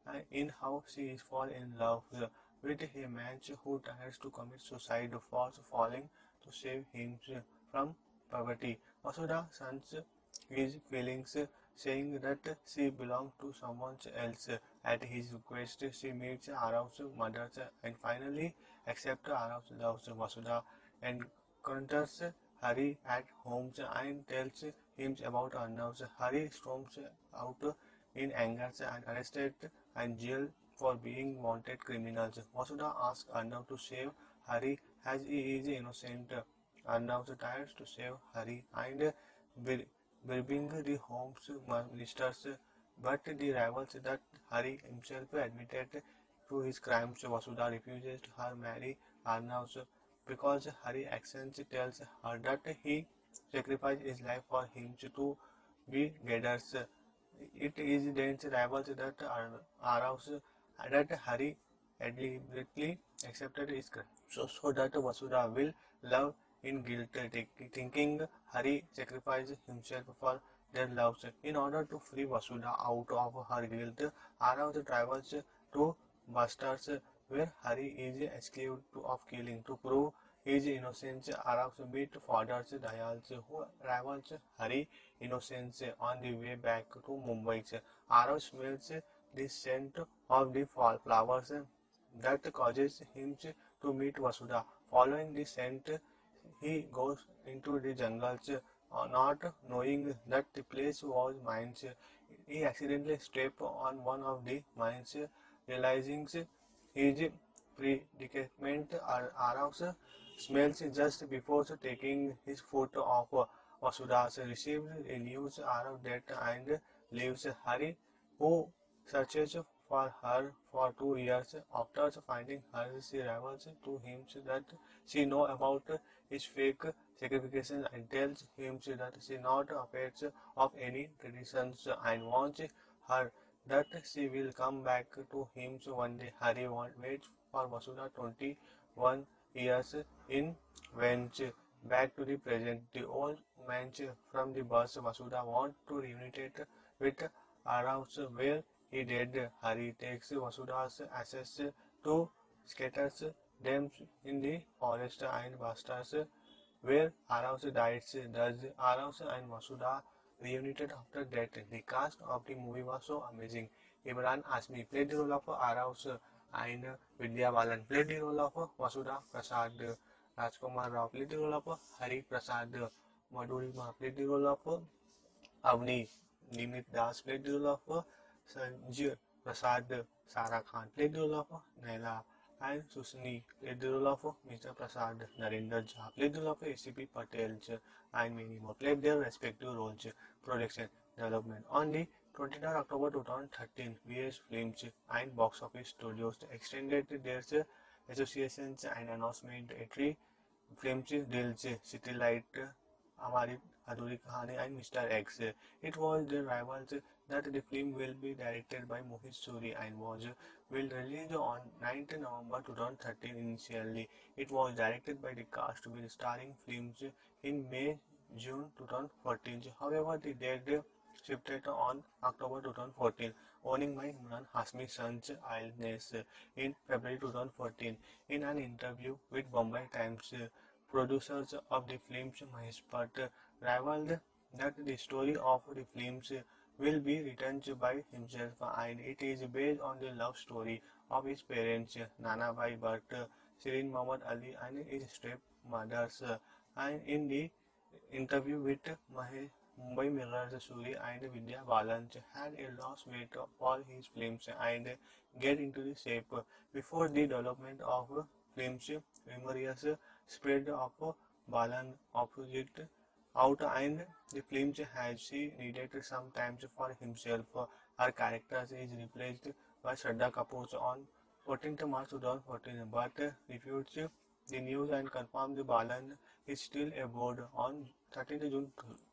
Speaker 1: in how she is fall in love with a man who tries to commit suicide for falling to save him from poverty. Vasudha sons his feelings, saying that she belongs to someone else. At his request, she meets Arav's mother and finally accepts Arav's love. Vasudha encounters Hari at home and tells him about Arnav's. Hari storms out in anger and arrested and jailed for being wanted criminals. Vasudha asks Arnav to save Hari as he is innocent. Arnav tries to save Hari and bribing the home ministers, but the rivals that Hari himself admitted to his crimes. Vasudha refuses her marry Arnav because Hari actions tells her that he sacrificed his life for him to be gathers. It is then rivals that Arnav that Hari deliberately accepted his crime, so that Vasudha will love in guilt, thinking Hari sacrificed himself for their loves. In order to free Vasudha out of her guilt, Arav travels to Bastards, where Hari is accused of killing. To prove his innocence, Arav meets Father Dayal, who rivals Hari innocence on the way back to Mumbai. Arav smells the scent of the flowers that causes him to meet Vasudha. Following the scent, he goes into the jungles, not knowing that the place was mines. He accidentally stepped on one of the mines, realizing his predicament aroused smells just before taking his foot off. Vasudha received the news of that and leaves Hari, who searches for her for 2 years. After finding her, she revels to him that she knows about his fake sacrifices and tells him that she not afraid of any traditions and wants her that she will come back to him one day. Hari waits for Vasudha 21 years in went back to the present. The old man from the bus Vasudha want to reunite with Araus where he did. Hari takes Vasudha's ashes to scatters them in the forest and bastards where Araus dies. Thus Araus and Vasudha reunited after death. The cast of the movie was so amazing. Imran Asmi played the role of Araus and Vidya Balan played the role of Vasudha Prasad. Rajkumar Rao played the role of Hari Prasad. Madhurima played the role of Avni. Nimit Das played the role of Sanjay Prasad. Sara Khan played the role of Naila. And Susni played the role of Mr. Prasad. Narendra Jha played the role of ACP Patel and many more played their respective roles. Production development on the 23rd October 2013, VS Films and Box Office Studios extended their associations and announcement at three films deals City Light, Hamari Adhuri Kahani and Mr. X. It was the rivals that the film will be directed by Mohit Suri and will release on 9th November 2013 initially. It was directed by the cast with starring films in May June 2014. However, the date shifted on October 2014, owning by Imran Hasmi Son's illness in February 2014. In an interview with Bombay Times, producers of the films Mahesh Bhatt revealed that the story of the films will be written by himself and it is based on the love story of his parents Nana Bhai Bhatt, Shirin Mohammad Ali and his stepmothers. And in the interview with Mumbai Mirror's Suri and Vidya Balan had a lost weight for his films and get into the shape. Before the development of films, rumors spread of Balan opposite out and the film has she needed some time for himself. Her character is replaced by Shraddha Kapoor on 14th March 2014 but refutes the news and confirmed the Balan is still aboard on 13th June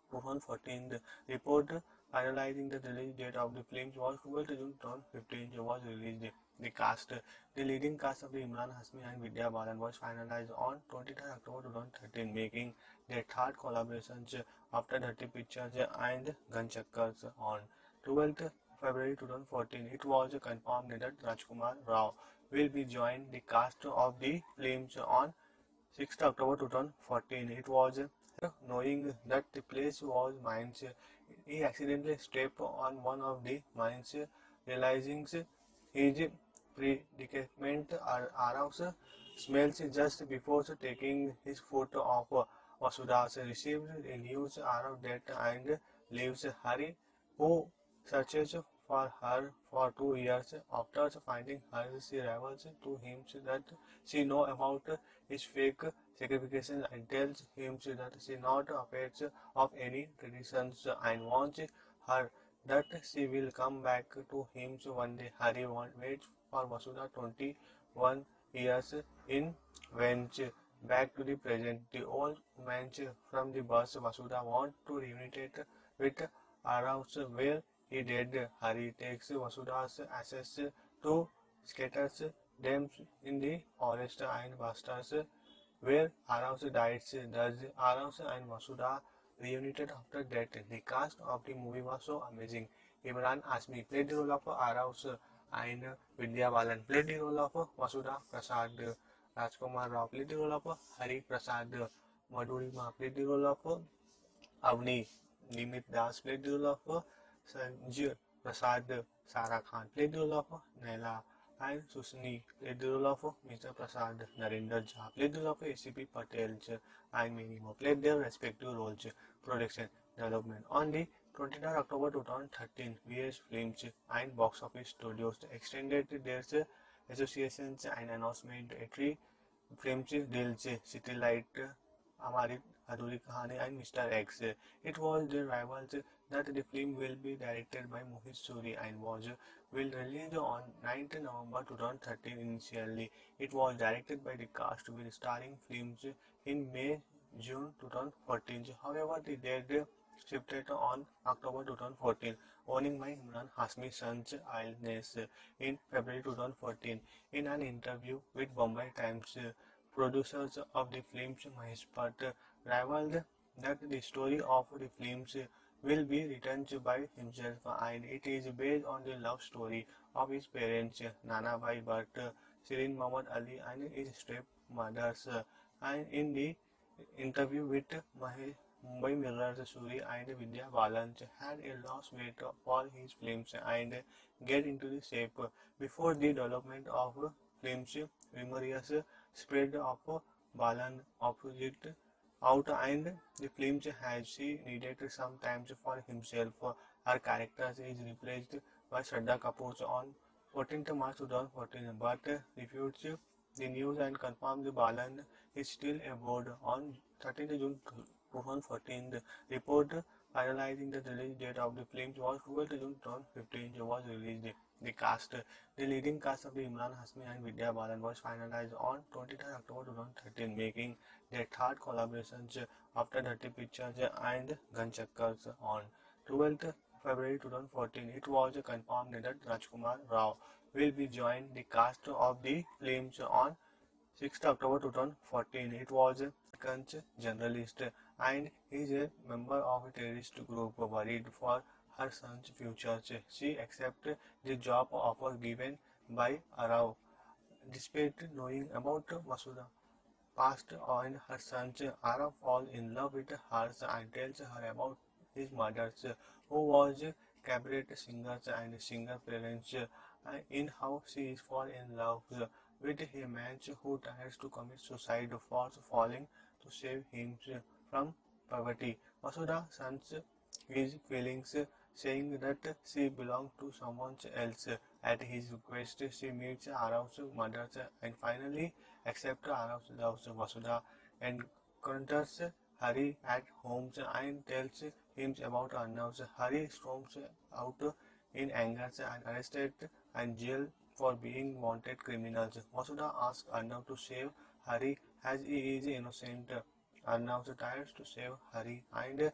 Speaker 1: 2014. The report finalizing the release date of the film was 12th June 2015 was released. The cast, the leading cast of the Imran Hasmi and Vidya Balan was finalized on 23rd October 2013, making their third collaborations after Dhati Pictures and Gun Chakkars on 12th February 2014. It was confirmed that Rajkumar Rao will be joining the cast of the films on 6th October 2014. It was knowing that the place was mines. He accidentally stepped on one of the mines, realizing his predicament aroused smells just before taking his foot off. Vasudha received the news of that and leaves Hari, who searches for her for 2 years. After finding her, she revels to him that she knows about his fake sacrifices and tells him that she not afraid of any traditions and wants her that she will come back to him one day. Hari waits for Vasudha 21 years in went back to the present. The old man from the bus Vasudha want to reunite with Araus where he did. Hari takes Vasudha's ashes to scatters them in the forest and bastards where Araus dies. Thus Araus and Vasudha reunited after death. The cast of the movie was so amazing. Imran Asmi played the role of Araus and Vidya Balan played the role of Vasudha Prasad. Rajkumar Rao played the role of Hari Prasad. Madhurima played the role of Avni. Nimit Das played the role of Sanjay Prasad. Sara Khan played the role of Naila. and Susni played the role of Mr. Prasad, Narendra Jha played the role of ACP Patel, and many more played their respective roles. Production development on the 29 October 2013, VS Films and Box Office Studios extended their associations and announcement at three films deals City Light, Amari Adhuri Kahani and Mr. X. It was the rivals that the film will be directed by Mohit Suri and will release on 9th November 2013 initially. It was directed by the cast with starring films in May June 2014. However, the date shifted on October 2014, owning by Imran Hasmi Son's illness in February 2014. In an interview with Bombay Times, producers of the films Mahesh Bhatt rivaled that the story of the films will be written by himself and it is based on the love story of his parents Nana Bhai Bhatt, Shirin Muhammad Ali and his stepmothers. And in the interview with Mumbai Mirror's Suri and Vidya Balan had a lost weight for his films and get into the shape before the development of films. Rumors spread of Balan opposite out and the film has she needed some time for himself. Her character is replaced by Shraddha Kapoor on 14th March 2014 but refutes the news and confirms the Balan is still aboard on 13th June 2014. The report finalizing the release date of the film was 12th June 2015 was released. The cast, the leading cast of the Imran Hasmi and Vidya Balan was finalized on 23rd October 2013, making their third collaborations after Dirty Pictures and Gunchakkars on 12th February 2014. It was confirmed that Rajkumar Rao will be joining the cast of the films on 6th October 2014. It was a Kanch journalist and is a member of a terrorist group worried for her son's future. She accepted the job offer given by Rao despite knowing about Masuda past and her sons. Ara falls in love with her and tells her about his mother, who was a cabaret singer and singer parents, in how she is fall in love with a man who tries to commit suicide for falling to save him from poverty. Masuda sends his feelings, saying that she belongs to someone else. At his request, she meets Ara's mother and finally accepts Ara's love. Masuda encounters Hari at home and tells him about Arnav's. Hari storms out in anger and arrested and jailed for being wanted criminals. Masuda asks Arnav to save Hari as he is innocent. Arnav tries to save Hari and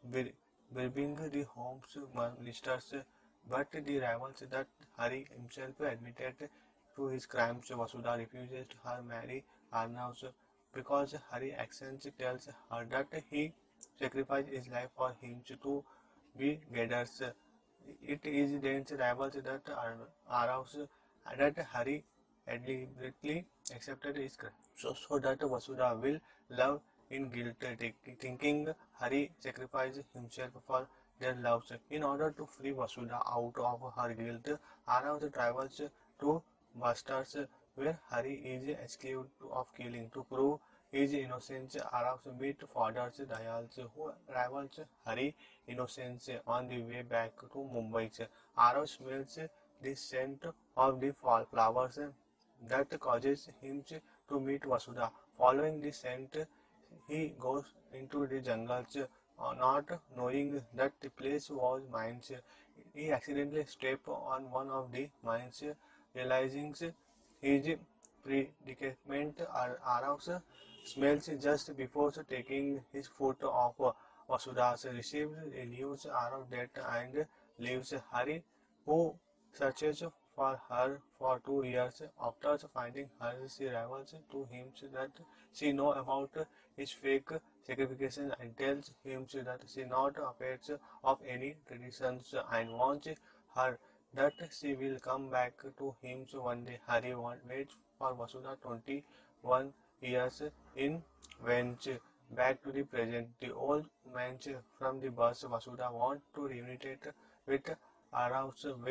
Speaker 1: bribing the home's ministers, but the rivals that Hari himself admitted to his crimes. Vasudha refuses to her marry Arnav because Hari actions tells her that he sacrificed his life for him to be gathers. It is then rivals that arouse that Hari deliberately accepted his crime, so that Vasudha will love in guilt, thinking Hari sacrificed himself for their loves. In order to free Vasudha out of her guilt, Arav travels to Bastards, where Hari is accused of killing. To prove his innocence, Arav meets Father Dayal, who rivals Hari innocence on the way back to Mumbai. Arav smells the scent of the flowers that causes him to meet Vasudha. Following the scent, he goes into the jungles, not knowing that the place was mines. He accidentally steps on one of the mines, realizing his predicament. Arav smells just before taking his foot off. Vasudha receives the news Arav death and leaves Hari, who searches for her for 2 years. After finding her, she reveals to him that she knows about his fake sacrifices and tells him that she not afraid of any traditions and wants her that she will come back to him one day. Hari waits for Vasudha 21 years in went back to the present. The old man from the bus Vasudha wants to reunite with Arav, where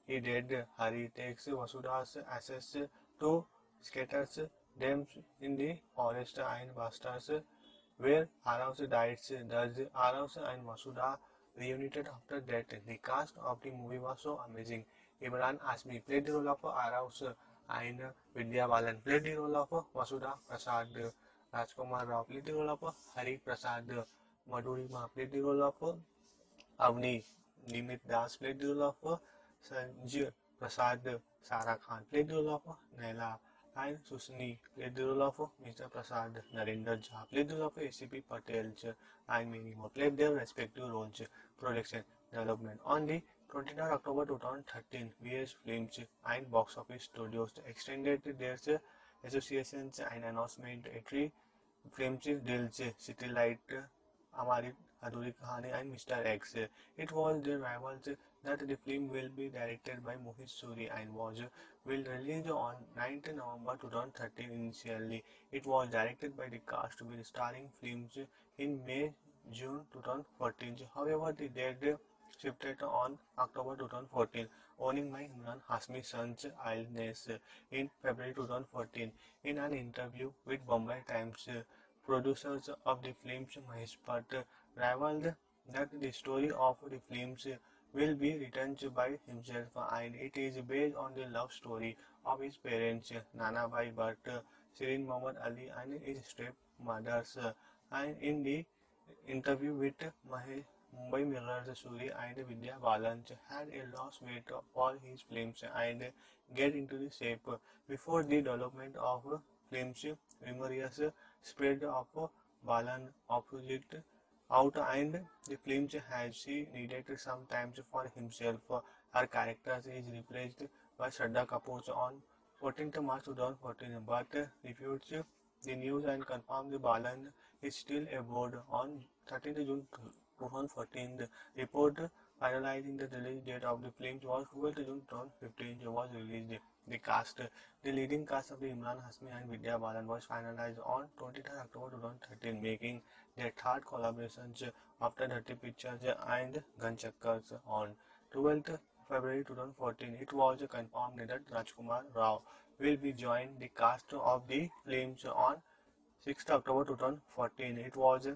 Speaker 1: he dead. Hari takes Vasudha's assets to scatters them in the forest and busters where Araus died. Thus, Araus and Vasudha reunited after death. The cast of the movie was so amazing. Imran Asmi played the role of Araus and Vidya Balan played the role of Vasudha Prasad. Rajkumar Rao played the role of Hari Prasad. Madhurima played the role of Avni. Nimit Das played the role of Sanjay Prasad. Sara Khan played the role of Naila. And Susni played the role of Mr. Prasad. Narendra Jha played the role of ACP Patel and many more played their respective roles. Production development on the 29 October 2013, VS Films and Box Office Studios extended their associations and announcement at three films deals City Light, Amari Adhuri Kahani and Mr. X. It was their rivals that the film will be directed by Mohit Suri and will release on 9th November 2013 initially. It was directed by the cast with starring films in May June 2014. However, the date shifted on October 2014, owning by Imran Hasmi Sons Illness in February 2014. In an interview with Bombay Times, producers of the films Mahesh Bhatt rivaled that the story of the films will be written by himself and it is based on the love story of his parents Nana Bhai Bhatt, Shirin Mohammad Ali and his stepmothers. And in the interview with Mumbai Mirror's Suri and Vidya Balan had a lost weight for his films and get into the shape. Before the development of films, rumors spread of Balan opposite out and the film has she needed some time for himself. Her character is replaced by Shraddha Kapoor on 14th March 2014 but refutes the news and confirms the Balan is still aboard on 13th June 2014. The report finalizing the release date of the film was 12th June 2015 was released. The cast, the leading cast of the Imran Hasmi and Vidya Balan was finalized on 23rd October 2013, making their third collaborations after Dhati Pictures and Gunchakkars on 12th February 2014. It was confirmed that Rajkumar Rao will be joining the cast of the films on 6th October 2014. It was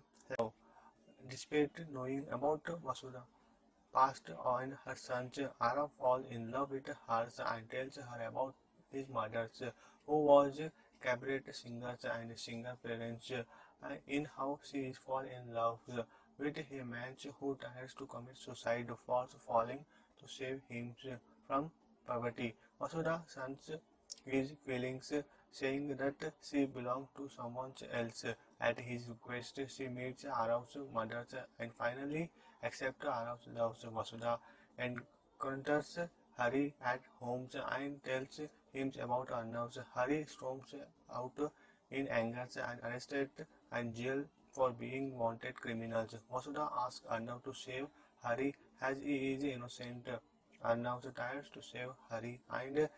Speaker 1: despite knowing about Vasudha past and her sons, Ara falls in love with her and tells her about his mothers, who was cabaret singers and singer parents, in how she fall in love with a man who tries to commit suicide for falling to save him from poverty. Vasudha sons his feelings, saying that she belongs to someone else. At his request, she meets Arav's mother and finally accepts Arav's love. Vasudha encounters Hari at home and tells him about Arnav's. Hari storms out in anger and arrested and jailed for being wanted criminals. Vasudha asks Arnav to save Hari as he is innocent. Arnav tries to save Hari and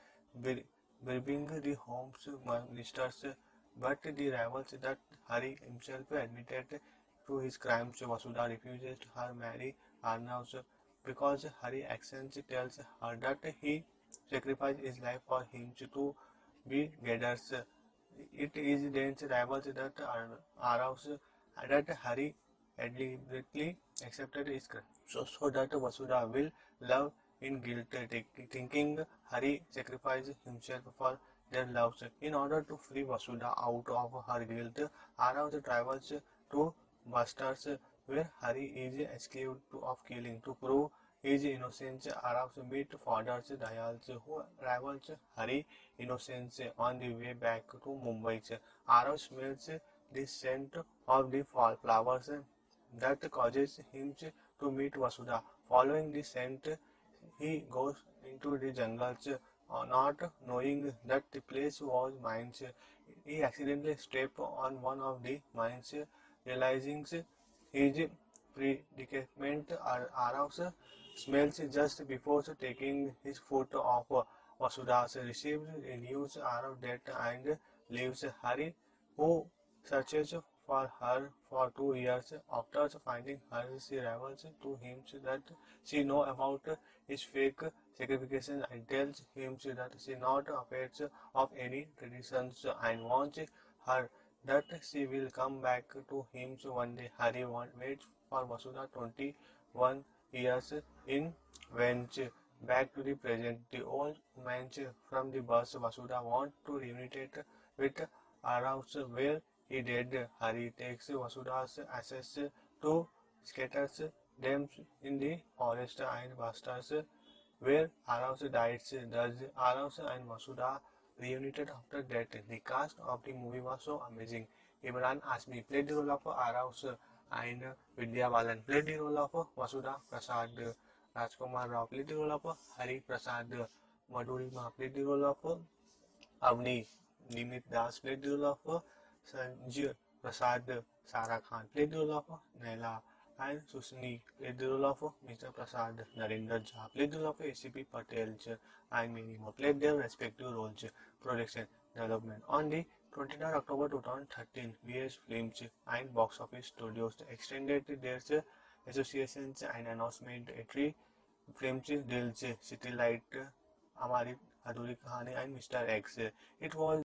Speaker 1: bribing the home ministers, but the rivals that Hari himself admitted to his crimes. Vasudha refuses her marry Arnav because Hari actions tells her that he sacrificed his life for him to be gathers. It is then rivals that Arnav that Hari deliberately accepted his crime, so that Vasudha will love in guilt, thinking Hari sacrificed himself for their loves. In order to free Vasudha out of her guilt, Arav travels to Busters, where Hari is accused of killing. To prove his innocence, Arav meets Father Dayal, who rivals Hari innocence on the way back to Mumbai. Arav smells the scent of the flowers that causes him to meet Vasudha. Following the scent, he goes into the jungles, not knowing that the place was mines. He accidentally steps on one of the mines, realizing his predicament. Arav smells just before taking his foot off. Vasudha receives the news Arav death and leaves Hari, who searches for her for 2 years. After finding her, she reveals to him that she knows about his fake sacrifices and tells him that she not afraid of any traditions and wants her that she will come back to him one day. Hari waits for Vasudha 21 years in went back to the present. The old man from the bus Vasudha wants to reunite with Araus where he did. Hari takes Vasudha's ashes to scatters them in the forest and bastards where Araus dies. Thus, Araus and Vasudha reunited after death. The cast of the movie was so amazing. Imran Asmi played the role of Araus and Vidya Balan played the role of Vasudha Prasad. Rajkumar Rao played the role of Hari Prasad. Madhurima played the role of Avni. Nimit Das played the role of Sanjay Prasad. Sara Khan played the role of Naila. And Susni played the role of Mr. Prasad. Narendra Jha played the role of ACP Patel and many more played their respective roles. Production development on the 29 October 2013, VS Films and Box Office Studios extended their associations and announcement three films deals City Light, Hamari Adhuri Kahani and Mr. X. It was